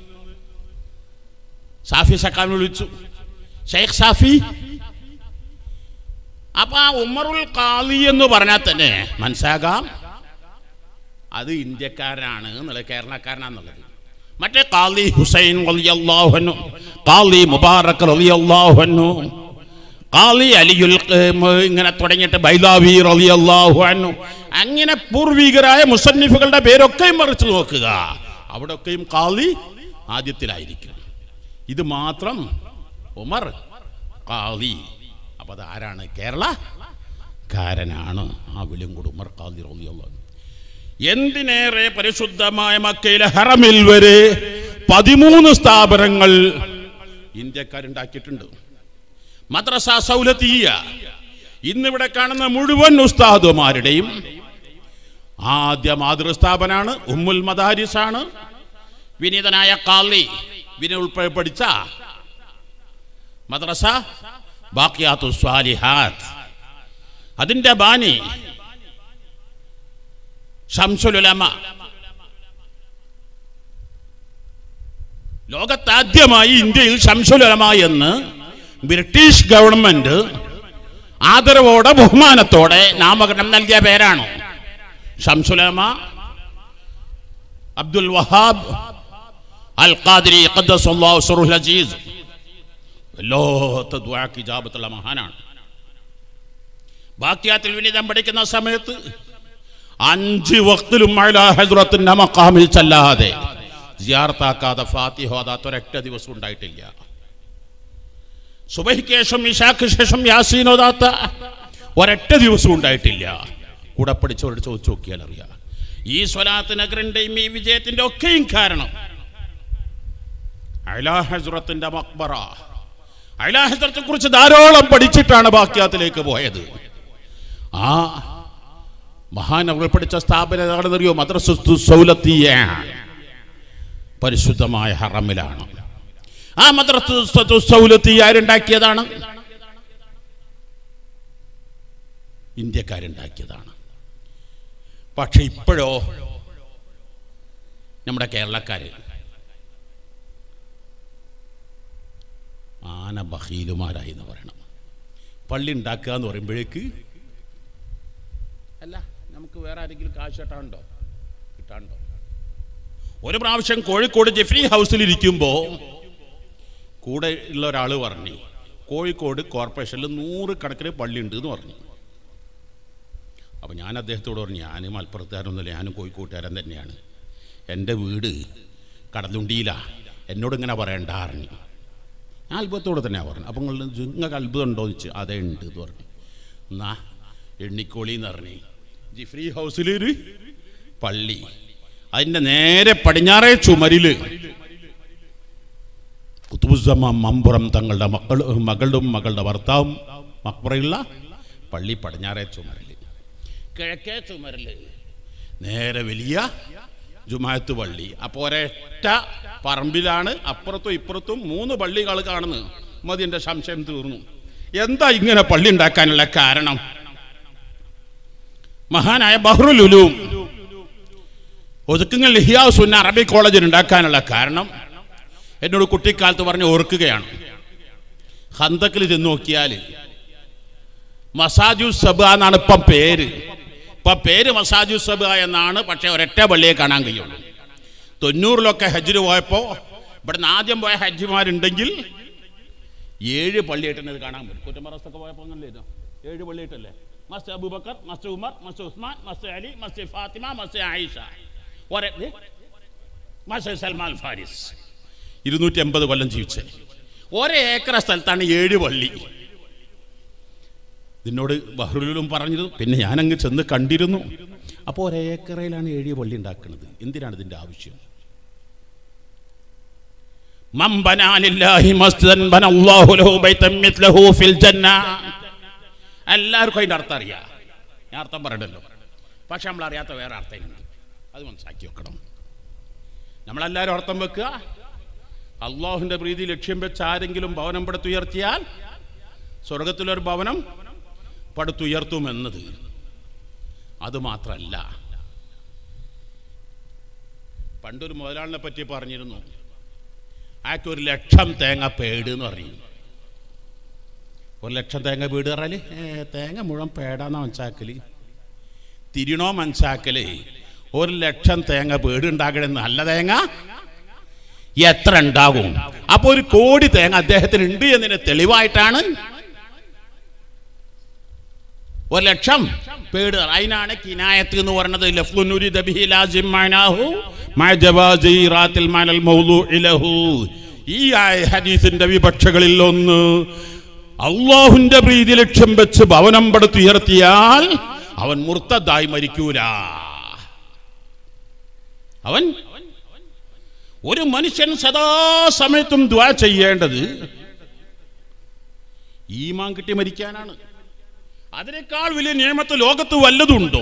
സാഫി സക്കാമിനെ വിളിച്ചു, ഷെയ്ഖ് സാഫി. അപ്പൊ ആ ഉമറുൽ ഖാലി എന്ന് പറഞ്ഞാൽ തന്നെ മനസ്സിലാകാം അത് ഇന്ത്യക്കാരനാണ് എന്നുള്ളത്, കേരളക്കാരനാന്നുള്ളത്. മറ്റേ ഖാലി ഹുസൈൻ റളിയല്ലാഹു അൻഹു, ഖാലി മുബാറക് റളിയല്ലാഹു അൻഹു, ഖാലി അലിയുൽ ഇങ്ങനെ തുടങ്ങിയിട്ട് ബൈലാവി റളിയല്ലാഹു അൻഹു, അങ്ങനെ പൂർവികരായ മുസന്നിഫുകളുടെ പേരൊക്കെയും മറിച്ച് നോക്കുക, അവിടെയൊക്കെയും ഖാലി ആദ്യത്തിലായിരിക്കും. ഇത് മാത്രം ഉമർ ഖാലി. അപ്പൊ അത് ആരാണ്? കേരളക്കാരനാണ്. ആ വിളിയും കൂടി ഉമർ ഖാലി റളിയല്ലാഹു അൻഹു. എന്തിനേറെ പരിശുദ്ധമായ മക്കയിലെ ഹറമിൽ വരെ പതിമൂന്ന് സ്ഥാപനങ്ങൾ ഇന്ത്യക്കാരുണ്ടാക്കിയിട്ടുണ്ട്. മദ്രസ സൗലത്തിയ ഇന്നിവിടെ കാണുന്ന മുഴുവൻ ഉസ്താദുമാരുടെയും ആദ്യ മാതൃസ്ഥാപനാണ്, ഉമ്മുൽ മദാരിസാണ്. വിനീതനായ ഖാലി വിനെ ഉൾപ്പെടെ പഠിച്ച മദ്രസ ബാഖിയാത്തുസ് സ്വാലിഹാത്ത്, അതിന്റെ ബാനി ശംസുൽ ഉലമ. ലോകത്താദ്യമായി ഇന്ത്യയിൽ ശംസുൽ ഉലമ എന്ന് ബ്രിട്ടീഷ് ഗവൺമെന്റ് ആദരവോടെ ബഹുമാനത്തോടെ നാമകരണം നൽകിയ പേരാണ്. ശംസുൽ ഉലമ അബ്ദുൽ വഹാബ് അൽ ഖാദിരി ഖദ്ദസല്ലാഹു സിർറുൽ അസീസ്. വല്ലാത്ത ദുആക്ക് ഇജാബത്തുള്ള മഹാനാണ്. ബാക്കിയാത്തിൽ വിനീതം പഠിക്കുന്ന സമയത്ത് അഞ്ച് വക്തിലും അലാ ഹസ്റത്തിന്റെ മഖാമിൽ ചല്ലാതെ സിയാറത്താക്കാതെ ഫാത്തിഹ ഓതാത്ത ഒരൊറ്റ ദിവസം ഉണ്ടായിട്ടില്ല. സുബഹിക്ക് ശേഷം ഇശാക്ക് ശേഷം യാസീൻ ഓതാത്ത ഒരൊറ്റ ദിവസം ഉണ്ടായിട്ടില്ല. കൂടെ പഠിച്ചവരോട് ചോദിച്ചു നോക്കിയാൽ അറിയാം. ഈ സ്വലാത്ത് നഗറിന്റെയും ഈ വിജയത്തിന്റെ ഒക്കെയും കാരണം അലാ ഹസ്റത്തിന്റെ മഖ്ബറ, അലാ ഹസ്റത്തെ കുറിച്ച് ധാരാളം പഠിച്ചിട്ടാണ് ബാക്കിയാത്തിലേക്ക് പോയത്. ആ മഹാൻ അവർ പഠിച്ച സ്ഥാപനം ഏതാണെന്നറിയോ? മദ്രസത്തു സൗലത്തിയ, പരിശുദ്ധമായ ഹറമിലാണ്. ആ മദ്രസത്തു സൗലത്തിയ ആരുണ്ടാക്കിയതാണ്? ഇന്ത്യക്കാരുണ്ടാക്കിയതാണ്. പക്ഷെ ഇപ്പോഴോ നമ്മുടെ കേരളക്കാര് ആന ബഹീലുമാരായി എന്ന് പറയണം. പള്ളി ഉണ്ടാക്കുക എന്ന് പറയുമ്പോഴേക്ക് അല്ല, നമുക്ക് വേറെ ആരെങ്കിലും കാശ് കിട്ടാണ്ടോ? കിട്ടാണ്ടോ? ഒരു പ്രാവശ്യം കോഴിക്കോട് ജെഫ്രി ഹൗസിൽ ഇരിക്കുമ്പോൾ കൂടെ ഉള്ള ഒരാൾ പറഞ്ഞു, കോഴിക്കോട് കോർപ്പറേഷനിൽ നൂറ് കണക്കിന് പള്ളി ഉണ്ട് എന്ന് പറഞ്ഞു. അപ്പോൾ ഞാൻ അദ്ദേഹത്തോട് പറഞ്ഞു, ഞാൻ മലപ്പുറത്തുകാരൊന്നുമില്ല, ഞാനും കോഴിക്കോട്ടുകാരൻ തന്നെയാണ്, എൻ്റെ വീട് കടലുണ്ടിയിലാണ്, എന്നോട് ഇങ്ങനെ പറയണ്ട പറഞ്ഞു. ഞാൻ അത്ഭുതത്തോടെ തന്നെയാണ് പറഞ്ഞു. അപ്പം നിങ്ങൾ നിങ്ങൾക്ക് അത്ഭുതം ഉണ്ടോ എന്ന് ചോദിച്ചു. അതേ ഉണ്ട് എന്ന് പറഞ്ഞു. എന്നാ എണ്ണിക്കോളി എന്ന് പറഞ്ഞു. ജിഫ്രി ഹൗസിലൊരു പള്ളി, അതിൻ്റെ നേരെ പടിഞ്ഞാറേ ചുമരിൽ കുത്തുബുസ്സമാം മമ്പുറം തങ്ങളുടെ മക്കൾ മകളുടെ മകളുടെ ഭർത്താവും മക്ബറയുള്ള പള്ളി പടിഞ്ഞാറേ ചുമരിൽ. കിഴക്കേ ചുമരിൽ നേരെ വലിയ ജുമാഅത്ത് പള്ളി. അപ്പോൾ ഒരൊറ്റ പറമ്പിലാണ് അപ്പുറത്തും ഇപ്പുറത്തും മൂന്ന് പള്ളികൾ കാണുന്നത്. മതി, എൻ്റെ സംശയം തീർന്നു. എന്താ ഇങ്ങനെ പള്ളി ഉണ്ടാക്കാനുള്ള കാരണം? മഹാനായ ബഹ്റുൽ ഉലൂം ഒതുക്കുങ്ങൽ ഇഹ്യാ സുന്ന അറബി കോളേജിൽ ഉണ്ടാക്കാനുള്ള കാരണം എന്നോട് കുട്ടിക്കാലത്ത് പറഞ്ഞ് ഓർക്കുകയാണ്. ഖന്തക്കിൽ ചെന്ന് നോക്കിയാൽ മസാജു സബ എന്നാണ് ഇപ്പം പേര്. ഇപ്പം പേര് മസാജു സബ എന്നാണ്. പക്ഷേ ഒരൊറ്റ പള്ളിയെ കാണാൻ കഴിയുള്ളൂ. തൊണ്ണൂറിലൊക്കെ ഹജ്ജിന് പോയപ്പോൾ ഇവിടുന്ന് ആദ്യം പോയ ഹജ്ജിമാരുണ്ടെങ്കിൽ ഏഴ് പള്ളിയായിട്ടാണ് ഇത് കാണാൻ പറ്റും. കുറ്റമറസ്തൊക്കെ പോയപ്പോൾ അങ്ങനെയായിരുന്നു, ഏഴ് പള്ളിയിട്ടല്ലേ? മസ്ജിദ് അബൂബക്കർ, മസ്ജിദ് ഉമർ, മസ്ജിദ് ഉസ്മാൻ, മസ്ജിദ് അലി, മസ്ജിദ് ഫാത്തിമ, മസ്ജിദ് ആയിഷ, ഒരേ മസ്ജിദ് സൽമാൻ ഫാരിസ്. ഇരുന്നൂറ്റി എൺപത് കൊല്ലം ജീവിച്ച ഒരേ ഏക്കർ സ്ഥലത്താണ് ഏഴ് പള്ളി. ഇതിനോട് ബഹ്റുലും പറഞ്ഞിരുന്നു, പിന്നെ ഞാനങ്ങ് ചെന്ന് കണ്ടിരുന്നു. അപ്പോൾ ഒരേക്കറയിലാണ് ഏഴ് പള്ളി ഉണ്ടാക്കുന്നത്. എന്തിനാണ് ഇതിൻ്റെ ആവശ്യം? മൻ ബനാ ലില്ലാഹി മസ്ജിദൻ ബനല്ലാഹു ലഹു ബൈതൻ മിത്ലഹു ഫിൽ ജന്ന. എല്ലാവർക്കും അതിൻ്റെ അർത്ഥം അറിയാം. ഞാൻ അർത്ഥം പറയണ്ടല്ലോ, പക്ഷെ നമ്മൾ അറിയാത്ത വേറെ അർത്ഥമുണ്ട്. അത് മനസ്സിലാക്കി വെക്കണം. നമ്മളെല്ലാവരും അർത്ഥം വെക്കുക, അള്ളാഹുവിൻ്റെ പ്രീതി ലക്ഷ്യം വെച്ച് ആരെങ്കിലും ഭവനം പടുത്തുയർത്തിയാൽ സ്വർഗത്തിലൊരു ഭവനം പടുത്തുയർത്തുമെന്നത്. അതുമാത്രമല്ല, പണ്ടൊരു മുതലാളിനെ പറ്റി പറഞ്ഞിരുന്നു, അയാൾക്ക് ഒരു ലക്ഷം തേങ്ങ പേട് എന്ന് പറഞ്ഞു. ഒരു ലക്ഷം തേങ്ങ പേട് പറഞ്ഞാൽ തേങ്ങ മുഴുവൻ പേടാന്നാ മനസ്സാക്കല്, തിരിണോ മനസ്സാക്കല്. ഒരു ലക്ഷം തേങ്ങ പേട് ഉണ്ടാക്കണേ, നല്ല തേങ്ങ എത്ര ഉണ്ടാകും? അപ്പൊ ഒരു കോടി തേങ്ങ അദ്ദേഹത്തിന് ഉണ്ട് എന്നതിന് തെളിവായിട്ടാണ് ഒരു ലക്ഷം പേട്. അതിനാണ് കിനായത്ത് എന്ന് പറയുന്നത്. ഈ ഹദീസിന്റെ വിപക്ഷകളിൽ ഒന്ന്, അള്ളാഹുവിന്റെ പ്രീതി ലക്ഷ്യം വെച്ച് ഭവനം പടുത്തുയർത്തിയാൽ അവൻ മുർത്തദായി മരിക്കൂല. അവൻ ഒരു മനുഷ്യൻ സദാസമയത്തും ദുആ ചെയ്യേണ്ടത് ഈമാൻ കിട്ടി മരിക്കാനാണ്. അതിനേക്കാൾ വലിയ നിയമത്ത് ലോകത്ത് വല്ലതുണ്ടോ?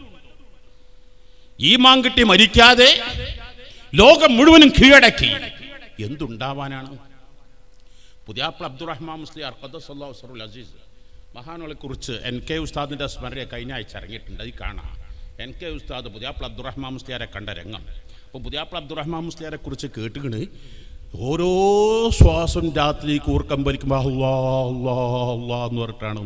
ഈമാൻ കിട്ടി മരിക്കാതെ ലോകം മുഴുവനും കീഴടക്കി എന്തുണ്ടാവാനാണ്? പുതിയാപ്ല അബ്ദുറഹ്മാൻ മുസ്ലിയാർ ഖദ്ദസല്ലാഹു സിറഹുൽ അസീസ് മഹാനുകളെ കുറിച്ച് എൻ കെ ഉസ്താദിന്റെ സ്മരണ കഴിഞ്ഞ ആഴ്ച ഇറങ്ങിയിട്ടുണ്ട്. അത് കാണാം. എൻ കെ ഉസ്താദ് പുതിയാപ്ല അബ്ദുറഹ്മാൻ മുസ്ലിയാരെ കണ്ട രംഗം. അപ്പോൾ പുതിയാപ്ല അബ്ദുറഹ്മാൻ മുസ്ലിയാരെ കുറിച്ച് കേട്ടുകണ്, ഓരോ ശ്വാസം രാത്രി കൂർക്കം വലിക്കുമ്പോൾ അല്ലാ അല്ലാ അല്ലാ എന്ന് പറഞ്ഞിട്ടാണ്.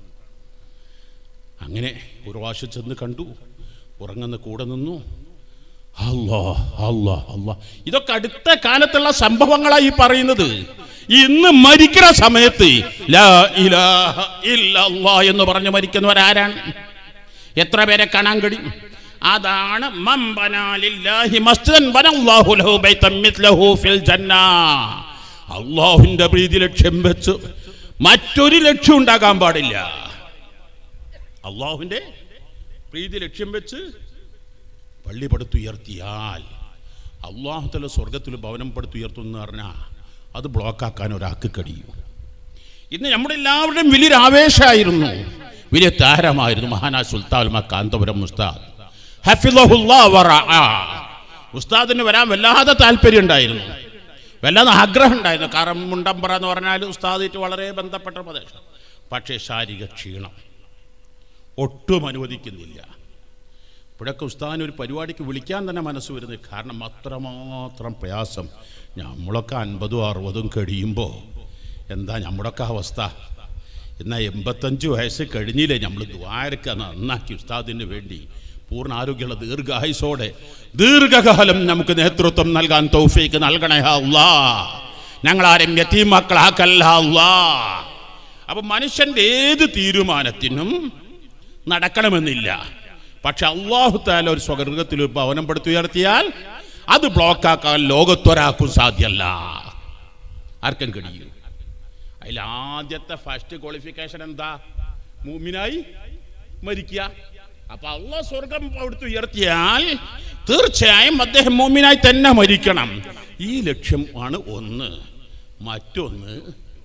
അങ്ങനെ ഒരു പ്രാവശ്യം ചെന്ന് കണ്ടു, ഉറങ്ങുന്ന കൂടെ നിന്നു. അല്ലാ അല്ലാ അല്ലാ. ഇതൊക്കെ അടുത്ത കാലത്തുള്ള സംഭവങ്ങളായി പറയുന്നത്. ഇന്ന് മരിക്കുന്ന സമയത്ത് ലാ ഇലാഹ ഇല്ലല്ലാഹ് എന്ന് പറഞ്ഞ് മരിക്കുന്നവരാരാണ്? എത്ര പേരെ കാണാൻ കഴിയും? അതാണ് മൻ ബനാ ലില്ലാഹി മസ്ജിദൻ ബനല്ലാഹു ലഹു ബൈതൻ മിത്ലഹു ഫിൽ ജന്ന. അല്ലാഹുവിന്റെ പ്രീതി ലക്ഷ്യം വെച്ച് മറ്റൊരു ലക്ഷ്യം ഉണ്ടാകാൻ പാടില്ല. അള്ളാഹുവിൻ്റെ പ്രീതി ലക്ഷ്യം വെച്ച് പള്ളി പടുത്തുയർത്തിയാൽ അള്ളാഹു തആല സ്വർഗത്തിൽ ഭവനം പടുത്തുയർത്തുമെന്ന് പറഞ്ഞാൽ അത് ബ്ലോക്കാക്കാൻ ഒരാൾക്ക് കഴിയും. ഇന്ന് നമ്മുടെ എല്ലാവരുടെയും വലിയൊരു ആവേശമായിരുന്നു, വലിയ താരമായിരുന്നു മഹാനാ സുൽത്താൻ കാന്തപുരം ഉസ്താദ് ഹഫിളഹുല്ലാഹ് വറഅ. ഉസ്താദിന് വരാൻ വല്ലാതെ താല്പര്യം ഉണ്ടായിരുന്നു, വല്ലാതെ ആഗ്രഹം ഉണ്ടായിരുന്നു. കാരണം മുണ്ടമ്പറ എന്ന് പറഞ്ഞാൽ ഉസ്താദിറ്റ് വളരെ ബന്ധപ്പെട്ട പ്രദേശം. പക്ഷേ ശാരീരിക ക്ഷീണം ഒട്ടും അനുവദിക്കുന്നില്ല. ഇപ്പോഴൊക്കെ ഉസ്താദിന് ഒരു പരിപാടിക്ക് വിളിക്കാൻ തന്നെ മനസ്സ് വരുന്നത്. കാരണം അത്രമാത്രം പ്രയാസം. നമ്മളൊക്കെ അൻപതും അറുപതും കഴിയുമ്പോൾ എന്താ നമ്മുടെയൊക്കെ അവസ്ഥ? എന്നാൽ എൺപത്തഞ്ച് വയസ്സ് കഴിഞ്ഞില്ലേ നമ്മൾ ദ്വാരക്ക നന്നാക്കി ഉസ്താദിന് വേണ്ടി പൂർണ്ണ ആരോഗ്യമുള്ള ദീർഘായുസോടെ ദീർഘകാലം നമുക്ക് നേതൃത്വം നൽകാൻ തൗഫീക്ക് നൽകണേ അല്ലാഹ്. ഞങ്ങളാരും യതീമക്കളാക്കല്ല അല്ലാഹ്. അപ്പം മനുഷ്യൻ്റെ ഏത് തീരുമാനത്തിനും നടക്കണമെന്നില്ല. പക്ഷെ അല്ലാഹു തആല ഒരു സ്വർഗ്ഗത്തിൽ ഒരു ഭവനം പടുത്തുയർത്തിയാൽ അത് ബ്ലോക്കാക്കാൻ ലോകത്തൊരാൾക്കും സാധ്യമല്ല. ആർക്കും കഴിയും. അതിൽ ആദ്യത്തെ ഫസ്റ്റ് ക്വാളിഫിക്കേഷൻ എന്താ? മുഅ്മിനായി മരിക്കുക. അപ്പൊ അല്ലാഹു സ്വർഗം പടുത്തുയർത്തിയാൽ തീർച്ചയായും അദ്ദേഹം മുഅ്മിനായി തന്നെ മരിക്കണം. ഈ ലക്ഷ്യം ആണ് ഒന്ന്. മറ്റൊന്ന്,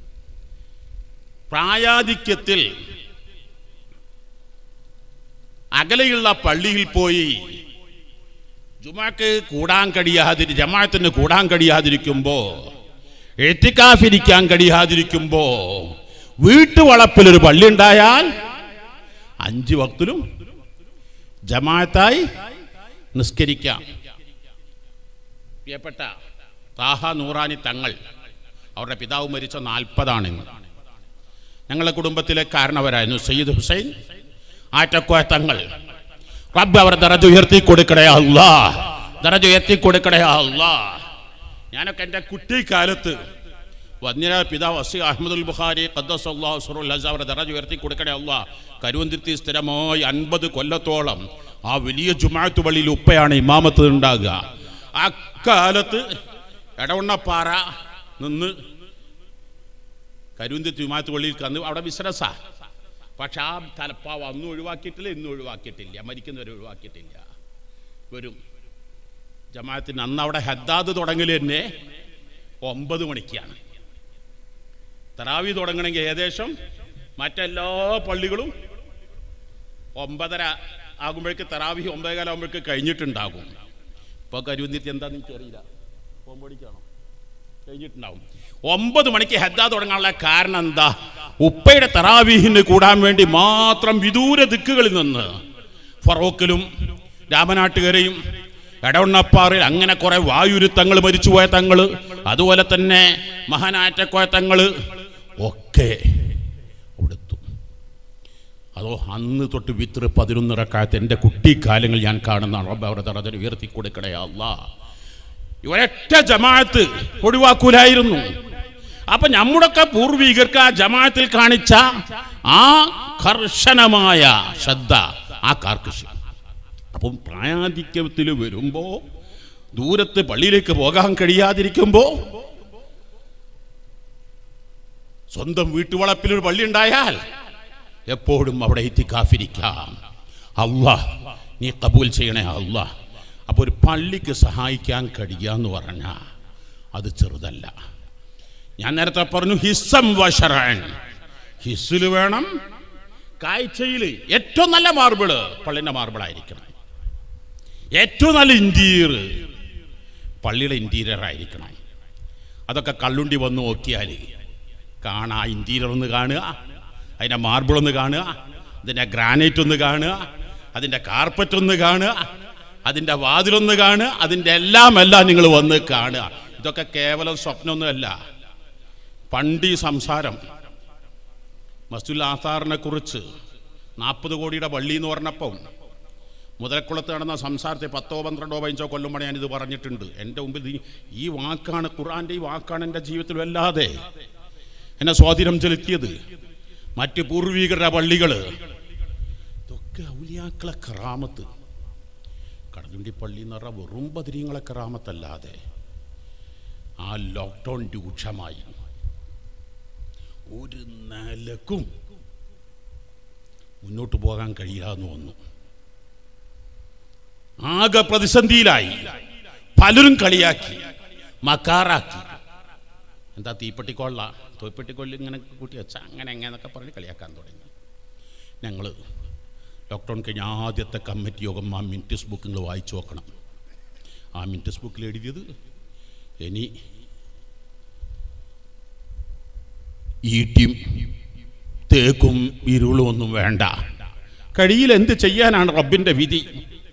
പ്രായാധിക്യത്തിൽ അകലെയുള്ള പള്ളിയിൽ പോയി ജുമാക്ക് കൂടാൻ കഴിയാതിരി ജമാഅത്തിന് കൂടാൻ കഴിയാതിരിക്കുമ്പോ, ഇത്തികാഫിരിക്കാൻ കഴിയാതിരിക്കുമ്പോ വീട്ടുവളപ്പിലൊരു പള്ളി ഉണ്ടായാൽ അഞ്ച് വക്തിലും ജമാഅത്തായി നിസ്കരിക്കാം. പ്രിയപ്പെട്ട താഹ നൂറാനി തങ്ങൾ, അവരുടെ പിതാവ് മരിച്ച നാൽപ്പതാണ്. ഞങ്ങളുടെ കുടുംബത്തിലെ കാരണവരായിരുന്നു സയ്യിദ് ഹുസൈൻ ആറ്റക്കോയ തങ്ങൾ. റബ്ബ് അവർ ദറജ ഉയർത്തി കൊടുക്കണേ അല്ലാഹ്, ദറജ ഉയർത്തി കൊടുക്കണേ അല്ലാഹ്. ഞാനൊക്കെ എൻ്റെ കുട്ടിക്കാലത്ത് വന്യരായ പിതാവ് അസി അഹമ്മദുൽ ബുഖാരി ഖദ്ദസല്ലാഹു സിറഹുൽ അസ്സ അവരെ ദറജ ഉയർത്തി കൊടുക്കണേ അല്ലാഹ്. കരുവന്തിരുത്തി സ്ഥിരമായി അൻപത് കൊല്ലത്തോളം ആ വലിയ ജുമാഅത്ത് പള്ളിയിൽ ഉപ്പയാണ് ഇമാമത്ത് ഉണ്ടാകുക. അക്കാലത്ത് എടവണ്ണപ്പാറ നിന്ന് കരുവന്തിരുത്തി ജുമാഅത്ത് പള്ളിയിൽ കന്ന് അവിടെ ബിസിനസ്സാ. പക്ഷെ ആ തലപ്പാവ് അന്നും ഒഴിവാക്കിയിട്ടില്ല, ഇന്നും ഒഴിവാക്കിയിട്ടില്ല, മരിക്കുന്നവരെ ഒഴിവാക്കിയിട്ടില്ല. വരും ജമാഅത്തിന്. അന്ന് അവിടെ ഹദ്ദാദ് തുടങ്ങൽ തന്നെ ഒമ്പത് മണിക്കാണ്. തറാവി തുടങ്ങണമെങ്കിൽ ഏകദേശം മറ്റെല്ലാ പള്ളികളും ഒമ്പതര ആകുമ്പോഴേക്ക് തറാവി ഒമ്പതേകാലാകുമ്പോഴേക്ക് കഴിഞ്ഞിട്ടുണ്ടാകും. ഇപ്പോൾ കരുവന്തിരുത്തി എന്താണെന്ന് എനിക്കറിയില്ല, ഒമ്പത് മണിക്കാണോ കഴിഞ്ഞിട്ടുണ്ടാവും. ഒമ്പത് മണിക്ക് ഹദ്ദാദ് തുടങ്ങാനുള്ള കാരണം എന്താ? ഉപ്പയുടെ തറാവീഹിന് കൂടാൻ വേണ്ടി മാത്രം വിദൂര ദിക്കുകളിൽ നിന്ന് ഫറോക്കിലും രാമനാട്ടുകരയും എടവണ്ണപ്പാറയിൽ അങ്ങനെ കുറെ വായുരുത്തങ്ങൾ, മരിച്ചുപോയ തങ്ങള്, അതുപോലെ തന്നെ മഹാനാറ്റക്കോയ തങ്ങള് ഒക്കെ കൊടുത്തു. അതോ അന്ന് തൊട്ട് വിത്ര പതിനൊന്ന് റക്അത്ത് എൻ്റെ കുട്ടിക്കാലങ്ങൾ ഞാൻ കാണുന്നതാണ്. റബ്ബ് അവരുടെ തറ ഉയർത്തി കൊടുക്കണേ അല്ലാഹ്. ഒരൊറ്റ ജമാഅത്ത് ഒഴിവാക്കൂലായിരുന്നു. അപ്പൊ നമ്മുടെയൊക്കെ പൂർവികർക്ക് ആ ജമാഅത്തിൽ കാണിച്ച ആ കർശനമായ ശ്രദ്ധ, ആ കാർക്കശ്യം. അപ്പം പ്രായാധിക്യത്തിൽ വരുമ്പോ, ദൂരത്ത് പള്ളിയിലേക്ക് പോകാൻ കഴിയാതിരിക്കുമ്പോ, സ്വന്തം വീട്ടുവളപ്പിലൊരു പള്ളി ഉണ്ടായാൽ എപ്പോഴും അവിടെ ഇത്തിക്കാഫിരിക്കാം. അല്ലാഹ് നീ കബൂൽ ചെയ്യണേ അല്ലാഹ്. അപ്പോൾ ഒരു പള്ളിക്ക് സഹായിക്കാൻ കഴിയുക എന്ന് പറഞ്ഞാൽ അത് ചെറുതല്ല. ഞാൻ നേരത്തെ പറഞ്ഞു ഹിസ്സം വശറൻ, ഹിസ്സിൽ വേണം. കാഴ്ചയിൽ ഏറ്റവും നല്ല മാർബിള് പള്ളിൻ്റെ മാർബിളായിരിക്കണം. ഏറ്റവും നല്ല ഇൻറ്റീരിയർ പള്ളിയുടെ ഇൻറ്റീരിയർ ആയിരിക്കണം. അതൊക്കെ കള്ളുണ്ടി വന്ന് നോക്കിയാൽ കാണാം. ഇൻറ്റീരിയർ ഒന്ന് കാണുക, അതിൻ്റെ മാർബിളൊന്ന് കാണുക, അതിൻ്റെ ഗ്രാനൈറ്റ് ഒന്ന് കാണുക, അതിൻ്റെ കാർപ്പറ്റ് ഒന്ന് കാണുക, അതിൻ്റെ വാതിലൊന്ന് കാണുക, അതിൻ്റെ എല്ലാം എല്ലാം നിങ്ങൾ വന്ന് കാണുക. ഇതൊക്കെ കേവലം സ്വപ്നമൊന്നുമല്ല. പണ്ട് ഈ സംസാരം മസ്ജിദുൽ ആസാറിനെ കുറിച്ച് നാൽപ്പത് കോടിയുടെ പള്ളി എന്ന് പറഞ്ഞപ്പം മുതലക്കുളത്ത് നടന്ന സംസാരത്തെ പത്തോ പന്ത്രണ്ടോ പതിനഞ്ചോ കൊല്ലം പണി ഞാനിത് പറഞ്ഞിട്ടുണ്ട്. എൻ്റെ മുമ്പിൽ ഈ വാക്കാണ്, ഖുർആൻ്റെ ഈ വാക്കാണ് എൻ്റെ ജീവിതത്തിൽ വല്ലാതെ എന്നെ സ്വാധീനം ചെലുത്തിയത്. മറ്റ് പൂർവീകരുടെ പള്ളികൾ ഇതൊക്കെ ഔലിയാക്കളെ കറാമത്ത്. കടലുണ്ടി പള്ളി എന്ന് പറഞ്ഞാൽ വെറും ബദരീങ്ങളെ കറാമത്തല്ലാതെ ആ ലോക്ക്ഡൗൺ രൂക്ഷമായി ഒരു നിലക്കും മുന്നോട്ട് പോകാൻ കഴിയാന്ന് വന്നു. ആകെ പ്രതിസന്ധിയിലായി. പലരും കളിയാക്കി, മക്കാറാക്കി. എന്താ തീപ്പെട്ടിക്കൊള്ള, തോയ്പ്പെട്ടിക്കൊള്ള ഇങ്ങനെ കൂട്ടി വെച്ചാൽ അങ്ങനെ എങ്ങനെയൊക്കെ പറഞ്ഞ് കളിയാക്കാൻ തുടങ്ങി. ഞങ്ങൾ ലോക്ക്ഡൗൺ കഴിഞ്ഞ ആദ്യത്തെ കമ്മിറ്റി യോഗം ആ മിനിറ്റ്സ് ബുക്ക് നിങ്ങൾ വായിച്ചു നോക്കണം. ആ മിനിറ്റ്സ് ബുക്കിൽ എഴുതിയത് ഇനി ഈട്ടിയും തേക്കും ഇരുളും ഒന്നും വേണ്ട, കഴിയിൽ എന്ത് ചെയ്യാനാണ് റബ്ബിൻ്റെ വിധി.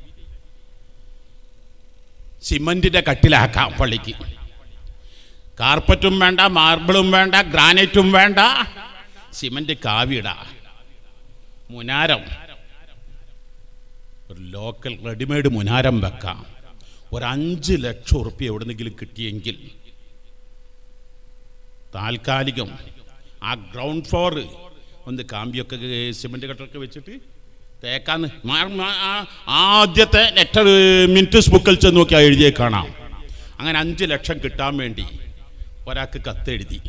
സിമന്റിന്റെ കട്ടിലാക്കാം പള്ളിക്ക്. കാർപ്പറ്റും വേണ്ട, മാർബിളും വേണ്ട, ഗ്രാനൈറ്റും വേണ്ട, സിമന്റ് കാവിട. മുനാരം ഒരു ലോക്കൽ റെഡിമെയ്ഡ് മുനാരം വെക്കാം. ഒരു അഞ്ച് ലക്ഷം ഉറുപ്പ്യ എവിടെന്നെങ്കിലും കിട്ടിയെങ്കിൽ താൽക്കാലികം ആ ഗ്രൗണ്ട് ഫ്ലോർ ഒന്ന് കാമ്പിയൊക്കെ സിമന്റ് കട്ടൊക്കെ വെച്ചിട്ട് തേക്കാന്ന്. ആദ്യത്തെ ലെറ്റർ മിനിറ്റ്സ് ബുക്കിൽ ചെന്ന് നോക്കിയാൽ എഴുതിയേ കാണാം. അങ്ങനെ അഞ്ച് ലക്ഷം കിട്ടാൻ വേണ്ടി ഒരാൾക്ക് കത്തെഴുതി.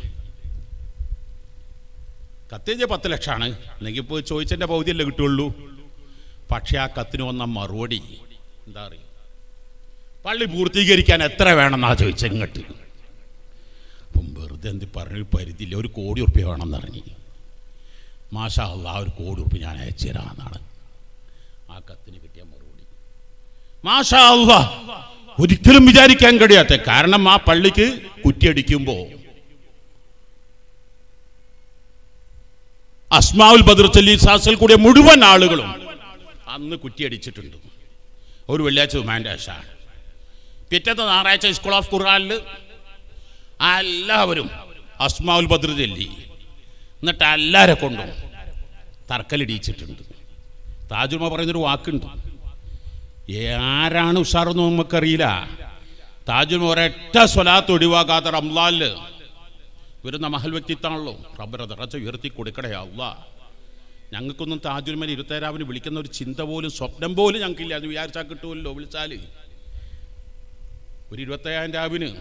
കത്തെഴുതിയ പത്ത് ലക്ഷമാണ്. അല്ലെങ്കിൽ ഇപ്പോൾ ചോദിച്ചതിൻ്റെ പകുതിയല്ലേ കിട്ടുള്ളൂ. പക്ഷെ ആ കത്തിന് വന്ന മറുപടി എന്താ അറിയും, പള്ളി പൂർത്തീകരിക്കാൻ എത്ര വേണമെന്നാ ചോദിച്ചത് ഇങ്ങോട്ട്. അപ്പം വെറുതെ എന്ത് പറഞ്ഞു, പരിധിയില്ല, ഒരു കോടി ഉറുപ്പ്യ വേണമെന്ന് അറിഞ്ഞു. മാഷാ അല്ലാഹ്, ഒരു കോടി ഉറുപ്പ്യ ഞാൻ അയച്ചു തരാമെന്നാണ് ആ കത്തിന് കിട്ടിയ മറുപടി. മാഷാ അല്ലാഹ്, ഒരിക്കലും വിചാരിക്കാൻ കഴിയാത്ത. കാരണം ആ പള്ളിക്ക് കുറ്റിയടിക്കുമ്പോൾ അസ്മാഉൽ ബദർ ചൊല്ലി സാസിൽ കൂടിയ മുഴുവൻ ആളുകളും അന്ന് കുറ്റിയടിച്ചിട്ടുണ്ട്. ഒരു വെള്ളിയാഴ്ച ഉമാൻഡാഷാണ്. പിറ്റത്തെ ഞായറാഴ്ച സ്കൂൾ ഓഫ് ഖുർആനിൽ എല്ലാവരും അസ്മാഉൽ ബദർ ചൊല്ലി. എന്നിട്ട് എല്ലാവരെ കൊണ്ടും തർക്കലിടിച്ചിട്ടുണ്ട്. താജുമ പറയുന്നൊരു വാക്കുണ്ട്, ആരാണ് ഉഷാറെന്ന് നമുക്കറിയില്ല. താജുമ ഒരൊറ്റ സ്വലാത്ത് ഒഴിവാക്കാത്ത റംളാനിൽ വരുന്ന മഹൽ വ്യക്തിത്വമാണല്ലോ. റബ്ബർ ദറജ ഉയർത്തി കൊടുക്കണേ അല്ലാ. ഞങ്ങൾക്കൊന്നും താജുൽ മൽ ഇരുപത്തേഴാവിന് വിളിക്കുന്ന ഒരു ചിന്ത പോലും സ്വപ്നം പോലും ഞങ്ങൾക്കില്ല. അത് വിചാരിച്ചാൽ കിട്ടുമല്ലോ വിളിച്ചാൽ. ഒരു ഇരുപത്തേഴാം രാവിന്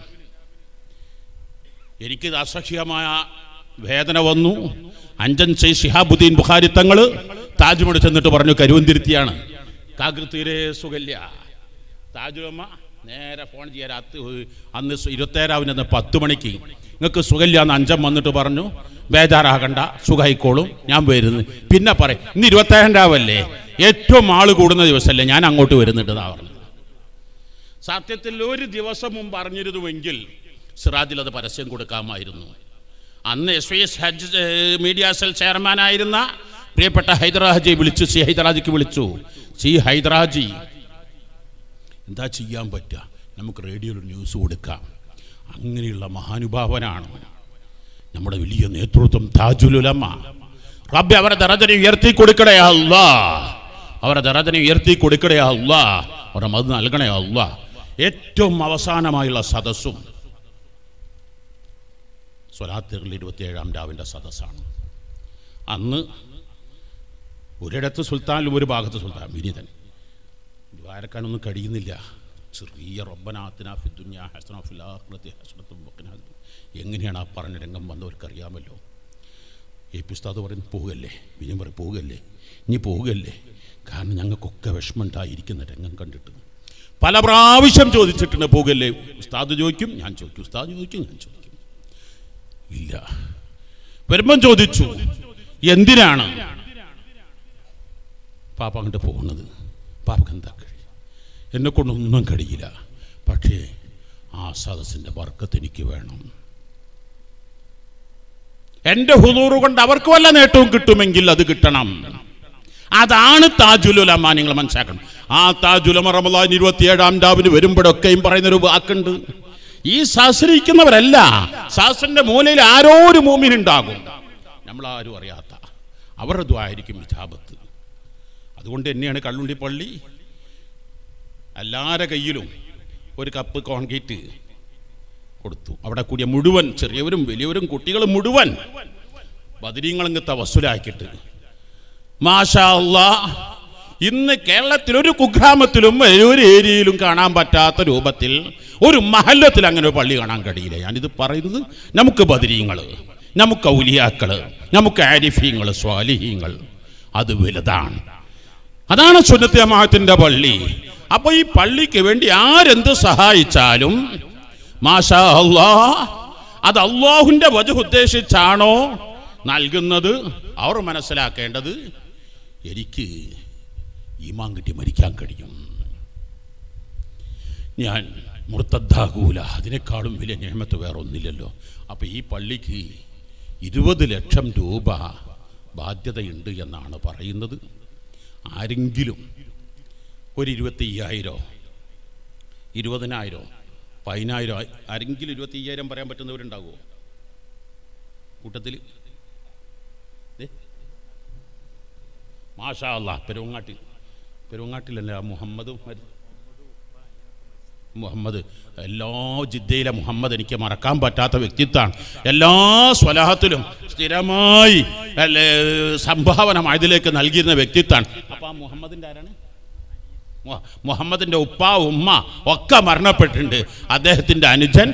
എനിക്ക് അസഹ്യമായ വേദന വന്നു. അഞ്ചൻ സൈ ശിഹാബുദ്ദീൻ ബുഖാരി തങ്ങൾ താജുമോട് ചെന്നിട്ട് പറഞ്ഞു കരുവന്തിരുത്തിയാണ്, കാകൃ തീരെ സുഖല്യ. താജുലമ്മ നേരെ ഫോൺ ചെയ്യാൻ അത്ത് അന്ന് ഇരുപത്തേഴാവിന് അന്ന് പത്ത് മണിക്ക് നിങ്ങൾക്ക് സുഖല്യ എന്ന് അഞ്ചൻ വന്നിട്ട് പറഞ്ഞു, ബേജാറാകണ്ട, സുഖമായിക്കോളും, ഞാൻ വരുന്നു. പിന്നെ പറയും ഇന്ന് ഇരുപത്തേഴാം രാവല്ലേ, ഏറ്റവും ആള് കൂടുന്ന ദിവസമല്ലേ, ഞാൻ അങ്ങോട്ട് വരുന്നുണ്ടെന്നാണ് പറഞ്ഞത്. സത്യത്തിൽ ഒരു ദിവസം മുമ്പ് അറിഞ്ഞിരുന്നുവെങ്കിൽ സിറാജിൽ അത് പരസ്യം കൊടുക്കാമായിരുന്നു. അന്ന് എസ് വി എസ് ഹജ്ജ് മീഡിയ സെൽ ചെയർമാനായിരുന്ന പ്രിയപ്പെട്ട ഹൈദരാജി വിളിച്ചു, സി ഹൈദരാജിക്ക് വിളിച്ചു. സി ഹൈദരാജി എന്താ ചെയ്യാൻ പറ്റുക, നമുക്ക് റേഡിയോയിൽ ന്യൂസ് കൊടുക്കാം. അങ്ങനെയുള്ള മഹാനുഭാവനാണ് നമ്മുടെ വലിയ നേതൃത്വം താജുൽ ഉലമ. റബ്ബി അവരെ ദറജനെ ഉയർത്തി കൊടുക്കണേ അല്ലാ, അവരെ ദറജനെ ഉയർത്തി കൊടുക്കണേ അല്ലാ, അവരെ മത് നൽകണേ അല്ലാ. ഏറ്റവും അവസാനമായുള്ള സദസ്സും സ്വലാത്തുകളിൽ ഇരുപത്തിയേഴാം രാവിൻ്റെ സദസ്സാണ്. അന്ന് ഒരിടത്ത് സുൽത്താനിലും ഒരു ഭാഗത്ത് സുൽത്താൻ വിനീതൻ ദ്വാരക്കാനൊന്നും കഴിയുന്നില്ല. ചെറിയ റബ്ബനാത്തിന ഫിദ്ദുനിയ ഹസന ഫിൽ ആഖിറതി ഹസനത്തും വഖിനാ. എങ്ങനെയാണ് ആ പറഞ്ഞ രംഗം വന്നവർക്കറിയാമല്ലോ. എ പി ഉസ്താദ് പറയുന്നു പോകല്ലേ, വിജയം പറയും പോകല്ലേ, ഇനി പോകല്ലേ, കാരണം ഞങ്ങൾക്കൊക്കെ വിഷമമുണ്ടായിരിക്കുന്ന രംഗം കണ്ടിട്ട്. പല പ്രാവശ്യം ചോദിച്ചിട്ടുണ്ട് പോകല്ലേ. ഉസ്താദ് ചോദിക്കും, ഞാൻ ചോദിക്കും, ഉസ്താദ് ചോദിക്കും, ഞാൻ ചോദിക്കും. ഇല്ല. വരുമ്പം ചോദിച്ചു എന്തിനാണ് പാപ്പ അങ്ങോട്ട് പോകുന്നത്, പാപ്പക്ക് എന്താ കഴിയും, എന്നെ കൊണ്ടൊന്നും കഴിയില്ല, പക്ഷേ ആ സദസ്സിൻ്റെ ബർക്കത്ത് എനിക്ക് വേണം. എൻ്റെ ഹുദൂർ കൊണ്ട് അവർക്ക് വല്ല നേട്ടവും കിട്ടുമെങ്കിൽ അത് കിട്ടണം. അതാണ് താജുൽ ഉലമ. നിങ്ങൾ മനസ്സിലാക്കണം. ആ താജുൽ ഉലമ റമളാൻ ഇരുപത്തിയേഴാം രാവിന് വരുമ്പോഴൊക്കെയും പറയുന്നൊരു വാക്കുണ്ട്, ഈ ശാസ്ത്രിക്കുന്നവരല്ല, ശാസ്ത്രന്റെ മൂലയിൽ ആരോ ഒരു മൂമിനുണ്ടാകും, നമ്മളാരും അറിയാത്ത, അവരുടെ ദ്വായിരിക്കും ഇജാബത്ത്. അതുകൊണ്ട് തന്നെയാണ് കള്ളുണ്ടി പള്ളി എല്ലാവരുടെ കയ്യിലും ഒരു കപ്പ് കോൺക്രീറ്റ് കൊടുത്തു. അവിടെ കൂടിയ മുഴുവൻ ചെറിയവരും വലിയവരും കുട്ടികളും മുഴുവൻ ബദരീങ്ങളങ്ങ് തവസ്സുലാക്കിയിട്ട് മാഷാ അല്ലാഹ് ഇന്ന് കേരളത്തിൽ ഒരു കുഗ്രാമത്തിലും ഒരു ഏരിയയിലും കാണാൻ പറ്റാത്ത രൂപത്തിൽ ഒരു മഹല്ലത്തിൽ അങ്ങനെ ഒരു പള്ളി കാണാൻ കഴിയില്ല. ഞാനിത് പറയുന്നത് നമുക്ക് ബദരീങ്ങൾ, നമുക്ക് ഔലിയാക്കൾ, നമുക്ക് ആരിഫീങ്ങൾ, സ്വാലിഹീങ്ങൾ, അത് വലുതാണ്. അതാണ് സുന്നത്ത് ജമാഅത്തിന്റെ പള്ളി. അപ്പൊ ഈ പള്ളിക്ക് വേണ്ടി ആരെന്ത് സഹായിച്ചാലും മാഷാ അല്ലാഹ് അത് അല്ലാഹുവിന്റെ വജ്ഹ് ഉദ്ദേശിച്ചാണോ നൽകുന്നത്. അവർ മനസ്സിലാക്കേണ്ടത് എനിക്ക് ഈമാൻ കിട്ടി മരിക്കാൻ കഴിയും, ഞാൻ മുർത്തദ്ദാകൂല, അതിനേക്കാളും വലിയ നിഅമത്ത് വേറെ ഒന്നില്ലല്ലോ. അപ്പോൾ ഈ പള്ളിക്ക് ഇരുപത് ലക്ഷം രൂപ ബാധ്യതയുണ്ട് എന്നാണ് പറയുന്നത്. ആരെങ്കിലും ഒരു ഇരുപത്തി അയ്യായിരോ ഇരുപതിനായിരോ പതിനായിരോ ആരെങ്കിലും ഇരുപത്തി അയ്യായിരം പറയാൻ പറ്റുന്നവരുണ്ടാകുമോ കൂട്ടത്തിൽ? മാഷാ അല്ലാഹ്. പെരുവങ്ങാട്ടിൽ പെരുവങ്ങാട്ടിലല്ല മുഹമ്മദ് മുഹമ്മദ് എല്ലാ ജിദ്ദയിലെ മുഹമ്മദ് എനിക്ക് മറക്കാൻ പറ്റാത്ത വ്യക്തിത്വമാണ്. എല്ലാ സ്വലാഹത്തിലും സ്ഥിരമായി സംഭാവന ഇതിലേക്ക് നൽകിയിരുന്ന വ്യക്തിത്വമാണ്. അപ്പം ആ മുഹമ്മദിൻ്റെ ആരാണ്? മുഹമ്മദിൻ്റെ ഉപ്പ ഉമ്മ ഒക്കെ മരണപ്പെട്ടിട്ടുണ്ട്. അദ്ദേഹത്തിൻ്റെ അനുജൻ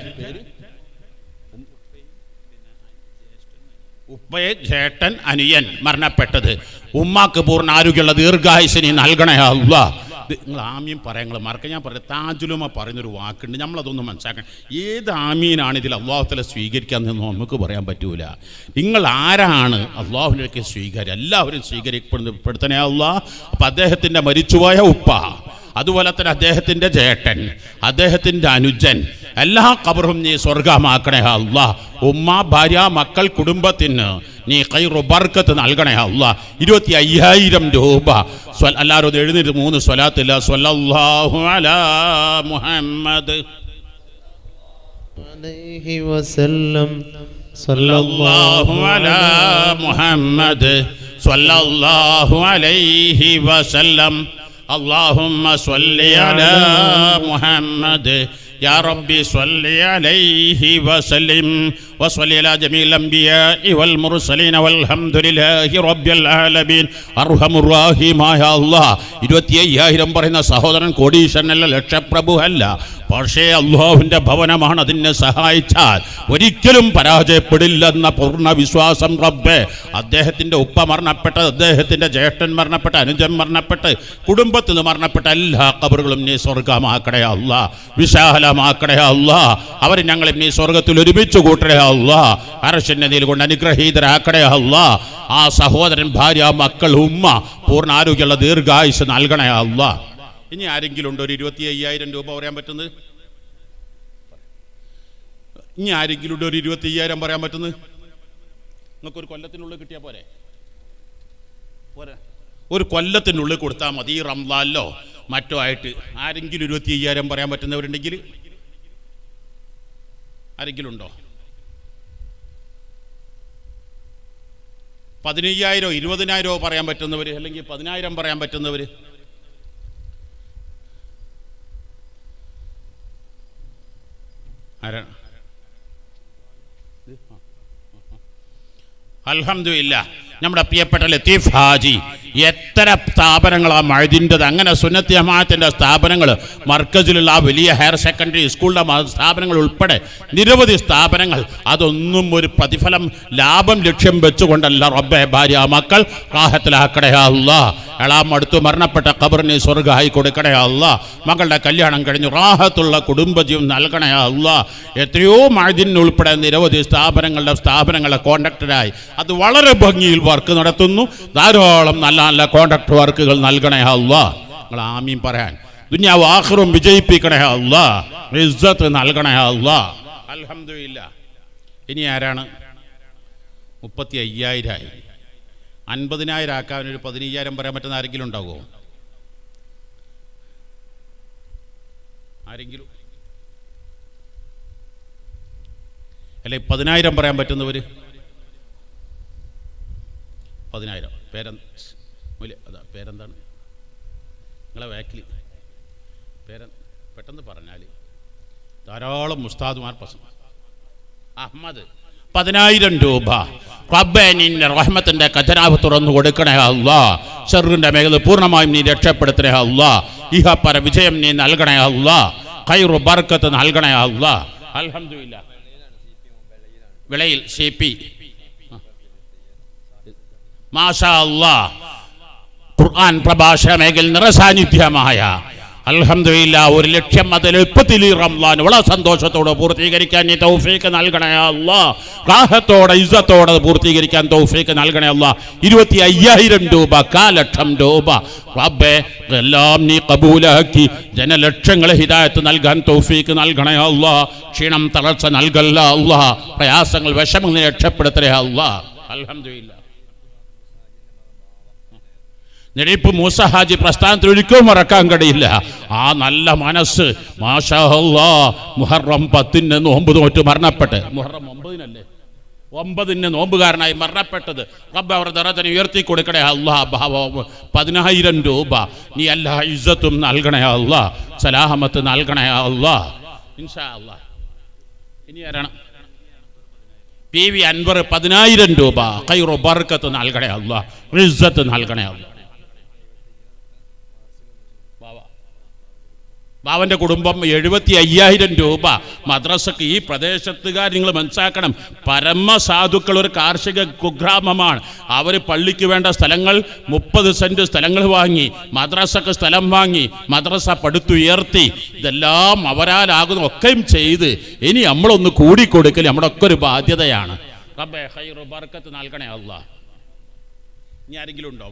ഉപ്പയെ ചേട്ടൻ അനിയൻ മരണപ്പെട്ടത്. ഉമ്മാക്ക് പൂർണ്ണ ആരോഗ്യമുള്ള ദീർഘായുസിനി നൽകണേ അല്ലാഹ്. നിങ്ങൾ ആമീൻ പറയാം, നിങ്ങൾ മറക്കാൻ. ഞാൻ പറയാം, താജുൽ ഉലമ പറയുന്നൊരു വാക്കുണ്ട്, നമ്മളതൊന്നും മനസ്സിലാക്കണം. ഏത് ആമീനാണ് ഇതിൽ അള്ളാഹു തആല സ്വീകരിക്കാമെന്ന് നമുക്ക് പറയാൻ പറ്റൂല. നിങ്ങൾ ആരാണ് അള്ളാഹുവിനൊക്കെ സ്വീകാര്യം? എല്ലാവരും സ്വീകരിക്കപ്പെടുത്തണേ അല്ലാഹ്. അപ്പം അദ്ദേഹത്തിൻ്റെ മരിച്ചുപോയ ഉപ്പ, അതുപോലെ തന്നെ അദ്ദേഹത്തിൻ്റെ ചേട്ടൻ, അദ്ദേഹത്തിൻ്റെ അനുജൻ, എല്ലാ ഖബറും നീ സ്വർഗമാക്കണേ അല്ലാഹ്. ഉമ്മ, ഭാര്യ, മക്കൾ, കുടുംബത്തിന് നീ ഖൈറു ബർക്കത്ത് നൽകണേ അല്ലാഹ്. ഇരുപത്തി അയ്യായിരം രൂപ എല്ലാവരും എഴുന്നേറ്റ് മൂന്ന് സ്വലാത്തില്ല. സ്വല്ലല്ലാഹു അലാ മുഹമ്മദ് അലൈഹി വസല്ലം, സ്വല്ലല്ലാഹു അലാ മുഹമ്മദ് സ്വല്ലല്ലാഹു അലൈഹി വസല്ലം. അല്ലാഹുമ്മ സ്വല്ലി അലാ മുഹമ്മദ് യാ റബ്ബി സ്വല്ലി അലൈഹി വസല്ലിം വസ്വല്ലി അലാ ജമീൽ അംബിയാഇ വൽ മുർസലീന വൽഹംദുലില്ലാഹി റബ്ബിൽ ആലമീൻ. അർഹമുർ റഹീമായ അല്ലാഹ്, ഇരുപത്തി അയ്യായിരം പറയുന്ന സഹോദരൻ കോടീശ്വരനല്ല, ലക്ഷപ്രഭു അല്ല, പക്ഷേ അല്ലാഹുവിൻ്റെ ഭവനമാണ്. അതിനെ സഹായിച്ചാൽ ഒരിക്കലും പരാജയപ്പെടില്ലെന്ന പൂർണ്ണ വിശ്വാസം റബ്ബേ. അദ്ദേഹത്തിൻ്റെ ഉപ്പ മരണപ്പെട്ട്, അദ്ദേഹത്തിൻ്റെ ജ്യേഷ്ഠൻ മരണപ്പെട്ട്, അനുജൻ മരണപ്പെട്ട്, കുടുംബത്തിൽ നിന്ന് മരണപ്പെട്ട എല്ലാ ഖബറുകളും നീ സ്വർഗമാക്കണേ അല്ലാ, വിശാലമാക്കണേ അല്ലാ. അവർ ഞങ്ങളെ നീ സ്വർഗത്തിൽ ഒരുമിച്ച് കൂട്ടണേ അല്ലാ, അർശിൻ്റെ നീൽ കൊണ്ട് അനുഗ്രഹീതരാക്കണേ അല്ലാ. ആ സഹോദരൻ, ഭാര്യ, മക്കൾ, ഉമ്മ പൂർണ്ണ ആരോഗ്യമുള്ള ദീർഘായുസ് നൽകണേ അല്ലാ. ഇനി ആരെങ്കിലും ഉണ്ടോ ഒരു ഇരുപത്തി അയ്യായിരം രൂപ പറയാൻ പറ്റുന്നത്? ഇനി ആരെങ്കിലും ഉണ്ടോ ഒരു ഇരുപത്തി അയ്യായിരം പറയാൻ പറ്റുന്നത്? നിങ്ങൾക്കൊരു കൊല്ലത്തിനുള്ളിൽ കിട്ടിയാൽ പോരെ? പോരെ, ഒരു കൊല്ലത്തിനുള്ളിൽ കൊടുത്താൽ മതി. റംസാനിലോ മറ്റോ ആയിട്ട് ആരെങ്കിലും ഇരുപത്തി അയ്യായിരം പറയാൻ പറ്റുന്നവരുണ്ടെങ്കിൽ ആരെങ്കിലും ഉണ്ടോ? പതിനയ്യായിരോ ഇരുപതിനായിരമോ പറയാൻ പറ്റുന്നവർ, അല്ലെങ്കിൽ പതിനായിരം പറയാൻ പറ്റുന്നവർ? അൽഹംദുലില്ലാഹ്, നമ്മുടെ പ്രിയപ്പെട്ട ലത്തീഫ് ഹാജി എത്ര സ്ഥാപനങ്ങളാണ് മഴതിൻ്റെത്. അങ്ങനെ സുന്നത്ത് ജമാഅത്തിൻ്റെ സ്ഥാപനങ്ങൾ, മർക്കസിലുള്ള ആ വലിയ ഹയർ സെക്കൻഡറി സ്കൂളിൻ്റെ സ്ഥാപനങ്ങൾ ഉൾപ്പെടെ നിരവധി സ്ഥാപനങ്ങൾ. അതൊന്നും ഒരു പ്രതിഫലം ലാഭം ലക്ഷ്യം വെച്ചുകൊണ്ടല്ല റബ്ബേ. ഭാര്യ, മക്കൾ റാഹത്തിലാക്കണേ അല്ലാഹ്. എളാം അടുത്ത് മരണപ്പെട്ട ഖബറിനെ സ്വർഗ്ഗമായി കൊടുക്കണേ അല്ലാഹ്. മകളുടെ കല്യാണം കഴിഞ്ഞു റാഹത്തുള്ള കുടുംബജീവൻ നൽകണേ അല്ലാഹ്. എത്രയോ മഴതിന് ഉൾപ്പെടെ നിരവധി സ്ഥാപനങ്ങളുടെ സ്ഥാപനങ്ങളെ കോൺട്രാക്ടറായി അത് വളരെ ഭംഗിയിൽ വർക്ക് നടത്തുന്നു. ധാരാളം നല്ല നല്ല കോൺട്രാക്ട് വർക്കുകൾ നൽകണേ അല്ലാഹ്. നിങ്ങൾ ആമീൻ പറയാൻ ദുനിയാവ് ആഖിറും വിജയിപ്പിക്കണേ അല്ലാഹ്. ഇസ്സത്ത് നൽകണേ അല്ലാഹ്. അൽഹംദുലില്ലാഹ്. ഇനി ആരാണ്? മുപ്പത്തി അയ്യായിരമായി. അൻപതിനായിരം ആക്കാൻ ഒരു പതിനയ്യായിരം പറയാൻ പറ്റുന്ന ആരെങ്കിലും ഉണ്ടാവുമോ? ആരെങ്കിലും? അല്ലെ പതിനായിരം പറയാൻ പറ്റുന്നവർ? പതിനായിരം. പേരെ അതാ പേരെന്താണ് നിങ്ങളെ വാക്കിൽ? പേര് പെട്ടെന്ന് പറഞ്ഞാൽ ധാരാളം മുസ്താദുമാർ പ്രസംഗം. അഹമ്മദ്, പതിനായിരം രൂപ. റബ്ബേ, നിന്റെ റഹ്മത്തിന്റെ ഖജനാവ് തുറന്നു കൊടുക്കണേ അല്ലാഹ്. ശർറിന്റെ മേഖല പൂർണ്ണമായും നീ രക്ഷപ്പെടുത്തണേ അല്ലാഹ്. ഇഹപര വിജയം നീ നൽകണേ അല്ലാഹ്. ഖൈറു ബർക്കത്ത് നൽകണേ അല്ലാഹ്. അൽഹംദുലില്ലാഹ്. വിളയിൽ സി പി മാഷാ അല്ലാഹ് ഖുർആൻ പ്രഭാഷണ മേഖല നിറസാന്നിധ്യമായ അൽഹംദുലില്ലാഹ് ഒരു ലക്ഷ്യം അതിൽ എളുപ്പത്തിൽ റംസാൻ വളരെ സന്തോഷത്തോടെ പൂർത്തീകരിക്കാൻ നീ തൗഫീഖ് നൽകണേ അല്ലാഹ്. റാഹത്തോടെ ഇസ്സത്തോടെ പൂർത്തീകരിക്കാൻ തൗഫീഖ് നൽകണേ അല്ലാഹ്. ഇരുപത്തി അയ്യായിരം രൂപ, കാലക്ഷം രൂപ റബ്ബേ എല്ലാം നീ കബൂലാക്കി ജനലക്ഷങ്ങളെ ഹിദായത്ത് നൽകാൻ തൗഫീഖ് നൽകണേ അല്ലാഹ്. ക്ഷീണം തളർച്ച നൽകല്ല അല്ലാഹ്. പ്രയാസങ്ങൾ വിഷമങ്ങൾ രക്ഷപ്പെടുത്തണേ അല്ലാഹ്. അൽഹംദുലില്ലാഹ്. നെടിപ്പ് മൂസ ഹാജി പ്രസ്ഥാനത്തിൽ ഒരിക്കലും മറക്കാൻ കഴിയില്ല. ആ നല്ല മനസ്സ്, മാഷാ അല്ലാഹ്. മുഹറം പത്തിന് നോമ്പ് നോറ്റ് മരണപ്പെട്ട്, മുഹറം ഒമ്പതിനല്ലേ ഒമ്പതിന് നോമ്പുകാരനായി മരണപ്പെട്ടത് റബ്ബ് അവരുടെ ദറജനെ ഉയർത്തി കൊടുക്കണേ അല്ലാഹ്. പതിനായിരം രൂപ നീ എല്ലാ ഇസ്സത്തും നൽകണേ അല്ലാഹ്. സലാമത്ത് നൽകണേ അല്ലാഹ്. ഇൻഷാ അല്ലാഹ്. ഇനി ആരാണ്? പി വി അൻവർ, പതിനായിരം രൂപ. ഖൈറു ബർക്കത്ത് നൽകണേ അല്ലാഹ്. ഇസ്സത്ത് നൽകണേ അല്ലാഹ്. ബാവൻ്റെ കുടുംബം എഴുപത്തി അയ്യായിരം രൂപ. മദ്രസക്ക് ഈ പ്രദേശത്തുകാർ നിങ്ങൾ മനസ്സിലാക്കണം, പരമസാധുക്കൾ. ഒരു കാർഷിക കുഗ്രാമമാണ്. അവർ പള്ളിക്ക് വേണ്ട സ്ഥലങ്ങൾ മുപ്പത് സെൻറ്റ് സ്ഥലങ്ങൾ വാങ്ങി, മദ്രസക്ക് സ്ഥലം വാങ്ങി, മദ്രസ പടുത്തുയർത്തി. ഇതെല്ലാം അവരാലാകുന്ന ഒക്കെയും ചെയ്ത് ഇനി നമ്മളൊന്ന് കൂടിക്കൊടുക്കൽ നമ്മുടെ ഒക്കെ ഒരു ബാധ്യതയാണ്. റബ്ബേ ഖൈറു ബർക്കത്ത് നൽകണേ അല്ലാഹ്. ഇനി ആരെങ്കിലും ഉണ്ടോ?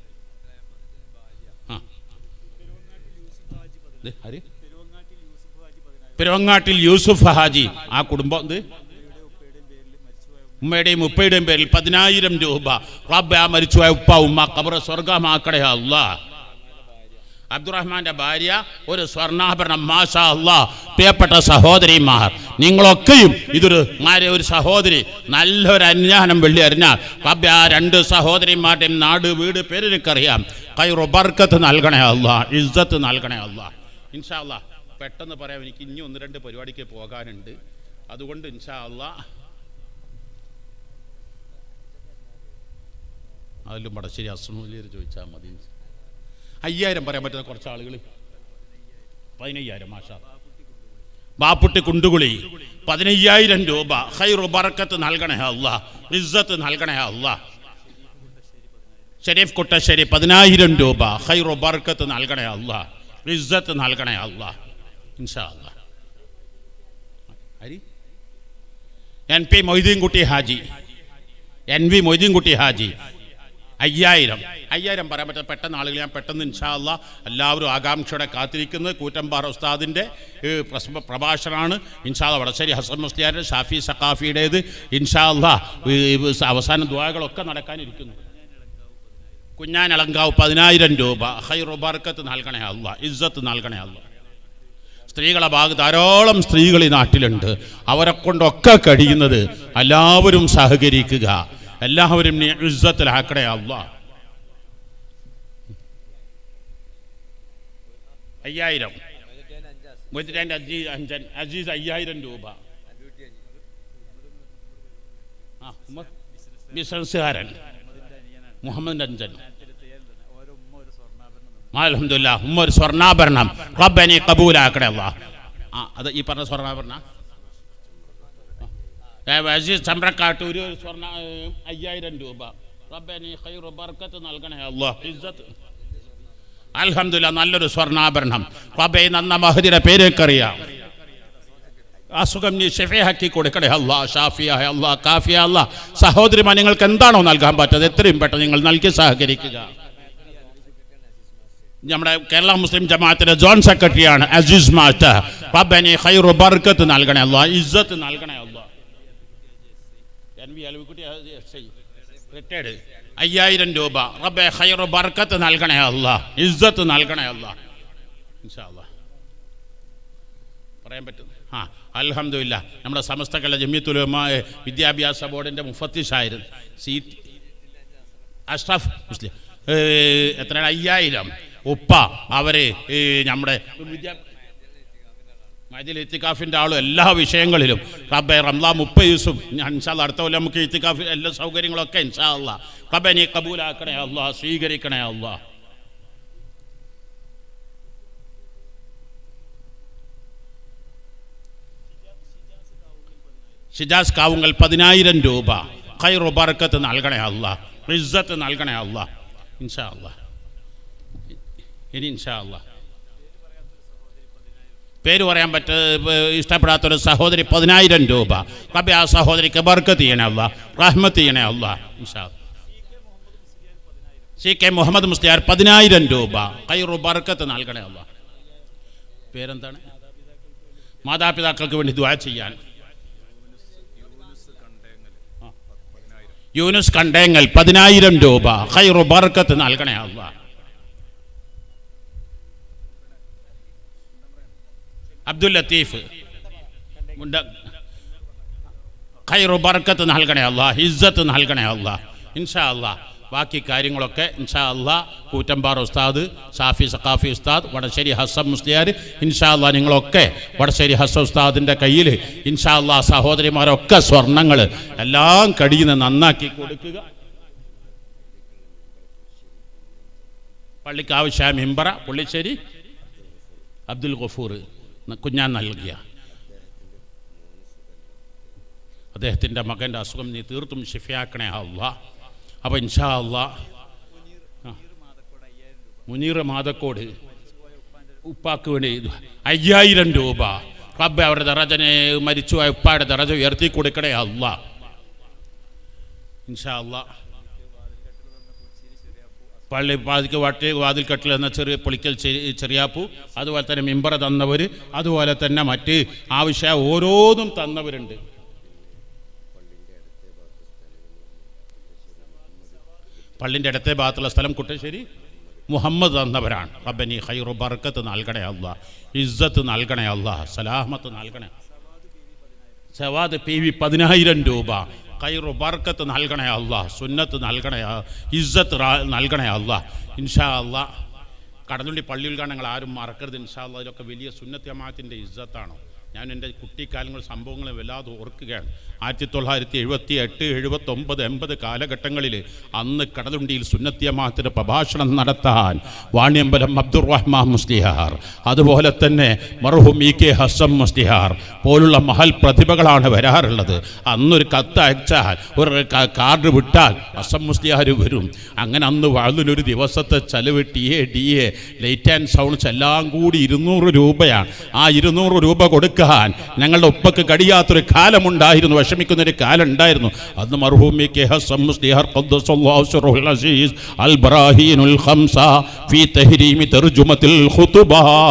പെരുവങ്ങാട്ടിൽ യൂസുഫ് ഹാജി, ആ കുടുംബം ഉമ്മയുടെയും ഉപ്പയുടെയും പേരിൽ പതിനായിരം രൂപ. റബ്ബേ ആ മരിച്ചുപോയ ഉപ്പ ഉമ്മ ഖബർ സ്വർഗമാക്കണേ അല്ലാഹ്. അബ്ദുറഹ്മാന്റെ ഭാര്യ ഒരു സ്വർണ്ണാഭരണം. മാഷാ അല്ലാഹ്. പ്രിയപ്പെട്ട സഹോദരിമാർ, നിങ്ങളൊക്കെയും ഇതൊരു മാരെ ഒരു സഹോദരി നല്ലൊരു അന്യാനം വെള്ളി അറിഞ്ഞാൽ റബ്ബേ ആ രണ്ട് സഹോദരിമാരുടെയും നാട് വീട് പേര് എനിക്കറിയാം. ഖൈറു ബർക്കത്ത് നൽകണേ അല്ലാഹ്. ഇസ്സത്ത് നൽകണേ അല്ലാഹ്. ഇൻഷാ അല്ലാഹ്. പെട്ടെന്ന് പറയാം, എനിക്ക് ഇനി ഒന്ന് രണ്ട് പരിപാടിക്ക് പോകാനുണ്ട്. അതുകൊണ്ട് ഇൻഷാ അല്ലാഹ് അതിലും വടശ്ശേരി അസ്മൂലിയർ ചോദിച്ചാൽ മതി. അയ്യായിരം പറയാൻ പറ്റുന്ന കുറച്ച് ആളുകൾ പതിനയ്യായിരം. മാഷാ ബാപ്പുട്ടി കുണ്ടുകുളി പതിനയ്യായിരം രൂപ. ഖൈറു ബറക്കത്ത് നൽകണേ അല്ലാഹ്, ഇസ്സത്ത് നൽകണേ അല്ലാഹ്. ഷരീഫ് കുട്ടശ്ശേരി പതിനായിരം രൂപ. ഖൈറു ബറക്കത്ത് നൽകണേ അല്ലാഹ്, ഇസ്സത്ത് നൽകണേ അല്ലാഹ് ഇൻഷാ അല്ലാഹ്. Hari N P Moideenkutty Haji, N V Moideenkutty Haji അയ്യായിരം. അയ്യായിരം പറയാൻ പറ്റുന്ന പെട്ടെന്ന് ആളുകൾ ഞാൻ പെട്ടെന്ന് ഇൻഷാ അല്ലാഹ് എല്ലാവരും ആകാംക്ഷയോടെ കാത്തിരിക്കുന്നത് കൂറ്റമ്പാറ ഉസ്താദിൻ്റെ പ്രഭാഷണമാണ്. ഇൻഷാ അല്ലാഹ് വടശ്ശേരി ഹസൻ മുസ്ലിയാരുടെ, ഷാഫി സഖാഫിയുടേത്. ഇൻഷാ അല്ലാഹ് അവസാന ദുആകളൊക്കെ നടക്കാനിരിക്കുന്നു. കുഞ്ഞാനളങ്കാവ് പതിനായിരം രൂപ. ഖൈറു ബർക്കത്ത് നൽകണേ അല്ലാഹ്, ഇസ്സത്ത് നൽകണേ അല്ലാഹ്. സ്ത്രീകളെ ഭാഗത്ത് ധാരാളം സ്ത്രീകൾ ഈ നാട്ടിലുണ്ട്. അവരെ കൊണ്ടൊക്കെ കഴിയുന്നത് എല്ലാവരും സഹകരിക്കുക, എല്ലാവരും നീ ഇസ്സത്തിലാക്കണേ അല്ലാഹ്. അയ്യായിരം. അജീസ് അയ്യായിരം രൂപ. ബിസിനസ്സുകാരൻ മുഹമ്മദ് അഞ്ചൻ. അൽഹംദുലില്ലാഹ് ഉമ്മ ഒരു സ്വർണ്ണാഭരണം റബ്ബനി കബൂലാക്കണേ അല്ലാഹ്. ആ അത് ഈ പറഞ്ഞ സ്വർണ്ണാഭരണം അസീസ് ചമ്പ്രക്കാട്ട് ഒരു സ്വർണ്ണ അയ്യായിരം രൂപ. റബ്ബനി ഖൈറു ബർക്കത്ത് നൽകണേ അല്ലാഹ്, ഇസ്സത്ത്. അൽഹംദുലില്ലാഹ് നല്ലൊരു സ്വർണ്ണാഭരണം. റബ്ബേ നന്ന മഹദിയുടെ പേരേക്കറിയാം. അസുഖം നീ ഷഫീഹാക്കി കൊടുക്കണേ അല്ലാഹ്, ഷാഫിയായ അല്ലാഹ്, കാഫിയ അല്ലാഹ്. സഹോദരിമാർ നിങ്ങൾക്ക് എന്താണോ നൽകാൻ പറ്റുന്നത് എത്രയും പെട്ടെന്ന് നിങ്ങൾ നൽകി സഹകരിക്കുക. നമ്മുടെ കേരള മുസ്ലിം ജമാഅത്തിന്റെ ജോൺ സെക്രട്ടറിയാണ് അസീസ് മാസ്റ്റർ. റബ്ബനി ഖൈറു ബർക്കത്ത് നൽകണേ അല്ലാഹ്, ഇസ്സത്ത് നൽകണേ അല്ലാഹ്. എൻ വി അലുകുട്ടി റിട്ടയർഡ് അയ്യായിരം രൂപ. റബ്ബേ ഖൈറു ബർക്കത്ത് നൽകണേ അല്ലാഹ്, ഇസ്സത്ത് നൽകണേ അല്ലാഹ് ഇൻഷാ അല്ലാഹ്. പറയാൻ പറ്റും. ആ അൽഹംദുലില്ലാഹ് നമ്മുടെ സമസ്ത കേരള ജമിയത്തുൽ ഉലമാ വിദ്യാഭ്യാസ ബോർഡിൻ്റെ മുഫത്തിഷായിരുന്നു സീറ്റ് അഷ്റഫ് മുസ്ലിം. എത്രയാണ്? അയ്യായിരം. ഉപ്പ അവര് നമ്മുടെ വിദ്യാ മൈദിൽ ഇത്തിക്കാഫിൻ്റെ ആളും എല്ലാ വിഷയങ്ങളിലും. റബ്ബേ റംലാ മുപ്പത് ദിവസം ഇൻഷാ അല്ലാഹ് അടുത്ത കൊല്ലം നമുക്ക് ഇത്തിക്കാഫ് എല്ലാ സൗകര്യങ്ങളൊക്കെ ഇൻഷാ അല്ലാഹ് റബ്ബേ നീ കബൂലാക്കണേ അല്ലാഹ്, സ്വീകരിക്കണേ അല്ലാഹ്. ഷിജാസ് കാവുങ്കൽ പതിനായിരം രൂപ. ഖൈറു ബർക്കത്ത് നൽകണേ അല്ലാഹ്, ഇസ്സത്ത് നൽകണേ അല്ലാഹ് ഇൻഷാ അല്ലാഹ്. ഇനി ഇൻഷാ അല്ലാഹ് പേര് പറയാൻ പറ്റ ഇഷ്ടപ്പെടാത്തൊരു സഹോദരി പതിനായിരം രൂപ. റബ്ബേ ആ സഹോദരിക്ക് ബർക്കത്ത് ചെയ്യണേ അല്ലാഹ്, റഹ്മത്ത് ചെയ്യണേ അല്ലാഹ് ഇൻഷാ അല്ലാഹ്. സി കെ മുഹമ്മദ് മുസ്ലിയാർ പതിനായിരം രൂപ. ഖൈറു ബർക്കത്ത് നൽകണേ അല്ലാഹ്. പേരെന്താണ്? മാതാപിതാക്കൾക്ക് വേണ്ടി ദുആ ചെയ്യാൻ. യൂനുസ് കണ്ടേങ്ങൽ പതിനായിരം രൂപ. ഖൈറു ബർക്കത്ത് നൽകണേ അല്ലാഹ്. അബ്ദുൽ ലത്തീഫ് ഖൈറു ബർക്കത്ത് നൽകണേ അല്ലാഹ്, ഇസ്സത്ത് നൽകണേ അല്ലാഹ് ഇൻഷാ അല്ലാഹ്. ബാക്കി കാര്യങ്ങളൊക്കെ ഇൻഷാ അല്ലാഹ് കൂറ്റമ്പാറ ഉസ്താദ്, ഷാഫി സഖാഫി ഉസ്താദ്, വടശ്ശേരി ഹസൻ മുസ്ലിയാർ ഇൻഷാ അല്ലാഹ് നിങ്ങളൊക്കെ വടശ്ശേരി ഹസൻ ഉസ്താദിൻ്റെ കയ്യിൽ ഇൻഷാ അല്ലാഹ് സഹോദരിമാരൊക്കെ സ്വർണ്ണങ്ങൾ എല്ലാം കടിയിൽ നിന്ന് നന്നാക്കി കൊടുക്കുക. പള്ളിക്ക് ആവശ്യമായ മിമ്പറ പുള്ളിശ്ശേരി അബ്ദുൽ ഗഫൂർ കുഞ്ഞാൻ നൽകിയ അദ്ദേഹത്തിൻ്റെ മകൻ്റെ അസുഖം നീ തീർത്തും ഷിഫയാക്കണേ അല്ലാഹ്. അപ്പോൾ ഇൻഷാ അല്ലാഹ് മുനീർ മാതക്കോട് ഉപ്പാക്ക് വേണ്ടി അയ്യായിരം രൂപ. റബ്ബേ അവരുടെ ദറജനെ മരിച്ചുപോയ ഉപ്പായുടെ ദറജ ഉയർത്തി കൊടുക്കണേ അല്ലാഹ് ഇൻഷാ അല്ലാഹ്. പള്ളി പാതിക്ക് വട്ടി വാതിൽക്കട്ടിൽ എന്ന ചെറിയ പൊളിക്കൽ ചെറിയാപ്പു, അതുപോലെ തന്നെ മിമ്പറ തന്നവർ, അതുപോലെ തന്നെ മറ്റ് ആവശ്യ ഓരോന്നും തന്നവരുണ്ട്. പള്ളിൻ്റെ അടുത്തേ ഭാഗത്തുള്ള സ്ഥലം കുട്ടശ്ശേരി മുഹമ്മദ് തന്നവരാണ്. റബ്ബനി ഖൈറു ബർക്കത്ത് നൽകണേ അല്ലാഹ്, ഇസ്സത്ത് നൽകണേ അല്ലാഹ്, സലാമത്ത് നൽകണേ. സവാദ് പി വി പതിനായിരം രൂപ. ഖൈറു ബർക്കത്ത് നൽകണേ അല്ലാഹ്, സുന്നത്ത് നൽകണേ, ഇസ്സത്ത് നൽകണേ അല്ലാഹ് ഇൻഷാ അല്ലാഹ്. കടലുണ്ടി പള്ളി ഉദ്ഘാടനങ്ങൾ ആരും മറക്കരുത് ഇൻഷാ അല്ലാഹ്. അതിലൊക്കെ വലിയ സുന്നത്ത് ജമാഅത്തിൻ്റെ ഇസ്സത്താണോ. ഞാൻ എൻ്റെ കുട്ടിക്കാലങ്ങൾ സംഭവങ്ങൾ വല്ലാതെ ഓർക്കുകയാണ്. ആയിരത്തി തൊള്ളായിരത്തി എഴുപത്തി എട്ട് എഴുപത്തൊമ്പത് എൺപത് കാലഘട്ടങ്ങളിൽ അന്ന് കടലുണ്ടിയിൽ സുന്നത്ത് ജമാഅത്തിൻ്റെ പ്രഭാഷണം നടത്താൻ വാണിയമ്പലം അബ്ദുറഹ്മാൻ മുസ്ലിയാർ, അതുപോലെ തന്നെ മർഹൂം ഇ കെ ഹസൻ മുസ്ലിയാർ പോലുള്ള മഹൽ പ്രതിഭകളാണ് വരാറുള്ളത്. അന്നൊരു കത്ത് അയച്ചാൽ ഒരു കാർഡ് വിട്ടാൽ ഹസൻ മുസ്ലിയാർ വരും. അങ്ങനെ അന്ന് വാഴുന്നൊരു ദിവസത്തെ ചെലവ് T A D A light and sounds എല്ലാം കൂടി ഇരുന്നൂറ് രൂപയാണ്. ആ ഇരുന്നൂറ് രൂപ കൊടുക്കുക ഞങ്ങളുടെ ഉപ്പക്ക് കഴിയാത്തൊരു കാലമുണ്ടായിരുന്നു, വിഷമിക്കുന്നൊരു കാലം ഉണ്ടായിരുന്നു. അന്ന് മർഹൂം കെ ഹസൻ മുസ്ലിയാർ ഖദ്ദസല്ലാഹു സിർറഹുൽ അസീസ് അൽ ബറാഹീനുൽ ഖംസ ഫീ തഹ്രീമി തർജുമത്തിൽ ഖുതുബ,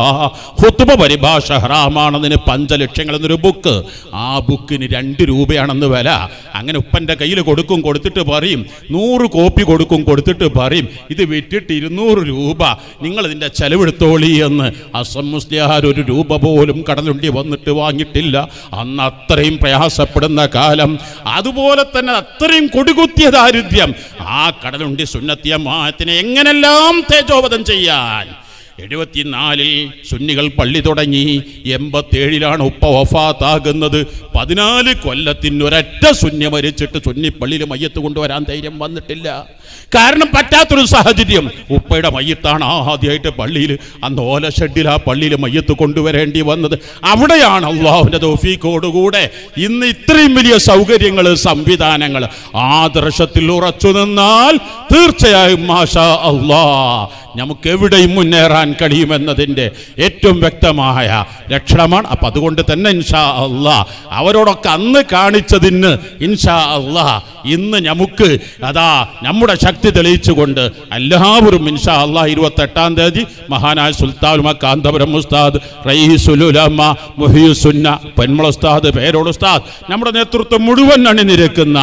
ഖുതുബ പരിഭാഷ ഹറാമാണെന്നതിന് പഞ്ചലക്ഷങ്ങൾ എന്നൊരു ബുക്ക്. ആ ബുക്കിന് രണ്ട് രൂപയാണെന്ന് വില. അങ്ങനെ ഉപ്പൻ്റെ കയ്യിൽ കൊടുക്കും, കൊടുത്തിട്ട് പറയും നൂറ് കോപ്പി കൊടുക്കും, കൊടുത്തിട്ട് പറയും ഇത് വിറ്റിട്ട് ഇരുന്നൂറ് രൂപ നിങ്ങളിതിൻ്റെ ചെലവെടുത്തോളി എന്ന്. ഹസൻ മുസ്ലിയാർ ഒരു രൂപ പോലും കടലുണ്ടി വന്നിട്ട് വാങ്ങിയിട്ടില്ല. അന്ന് അത്രയും പ്രയാസപ്പെടുന്ന കാലം, അതുപോലെ തന്നെ അത്രയും കൊടികുത്തിയ ദാരിദ്ര്യം. ആ കടലുണ്ടി സുന്നത്ത് ജമാഅത്തിനെ എങ്ങനെല്ലാം തേജോവധം ചെയ്യാൻ. എഴുപത്തിനാലിൽ സുന്നികൾ പള്ളി തുടങ്ങി, എൺപത്തേഴിലാണ് ഉപ്പ വഫാത്താകുന്നത്. പതിനാല് കൊല്ലത്തിന് ഒരൊറ്റ സുന്നി മരിച്ചിട്ട് സുന്നി പള്ളിയിൽ മയ്യത്ത് കൊണ്ടുവരാൻ ധൈര്യം വന്നിട്ടില്ല. കാരണം പറ്റാത്തൊരു സാഹചര്യം. ഉപ്പയുടെ മയ്യത്താണ് ആദ്യമായിട്ട് പള്ളിയിൽ, അന്ന് ഓല ഷെഡിൽ ആ പള്ളിയിൽ മയ്യത്ത് കൊണ്ടുവരേണ്ടി വന്നത്. അവിടെയാണ് അള്ളാഹുവിൻ്റെ തൗഫീഖോടുകൂടെ ഇന്ന് ഇത്രയും വലിയ സൗകര്യങ്ങൾ, സംവിധാനങ്ങൾ. ആദർശത്തിൽ ഉറച്ചു നിന്നാൽ തീർച്ചയായും മാഷാ അള്ളാഹ് നമുക്ക് എവിടെയും മുന്നേറാൻ കഴിയുമെന്നതിൻ്റെ ഏറ്റവും വ്യക്തമായ ലക്ഷണമാണ്. അപ്പം അതുകൊണ്ട് തന്നെ ഇൻഷാ അള്ളാഹ് അവരോടൊക്കെ അന്ന് കാണിച്ചതിന് ഇൻഷാ അള്ളാഹ് ഇന്ന് നമുക്ക് അതാ നമ്മുടെ ശക്തി തെളിയിച്ചുകൊണ്ട് എല്ലാവരും ഇൻഷാ അള്ളാഹ് ഇരുപത്തെട്ടാം തീയതി മഹാനായ സുൽത്താൻ കാന്തപുരം ഉസ്താദ് റയീസുൽ ഉലമ മുഹിയുസുന്ന പെൺമള ഉസ്താദ് പേരോട് ഉസ്താദ് നമ്മുടെ നേതൃത്വം മുഴുവൻ അണിനിരക്കുന്ന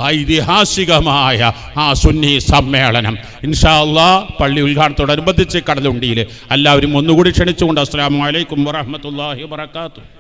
ഐതിഹാസികമായ ആ സുന്നി സമ്മേളനം ഇൻഷാ അള്ളാഹ് പള്ളി ഉദ്ഘാടനത്തോടനുബന്ധിച്ച് കടലുണ്ടിയിൽ എല്ലാവരും ഒന്നുകൂടി ക്ഷണിച്ചുകൊണ്ട് അസ്സലാമു അലൈക്കും വറഹ്മത്തുള്ളാഹി വബറകാതുഹു.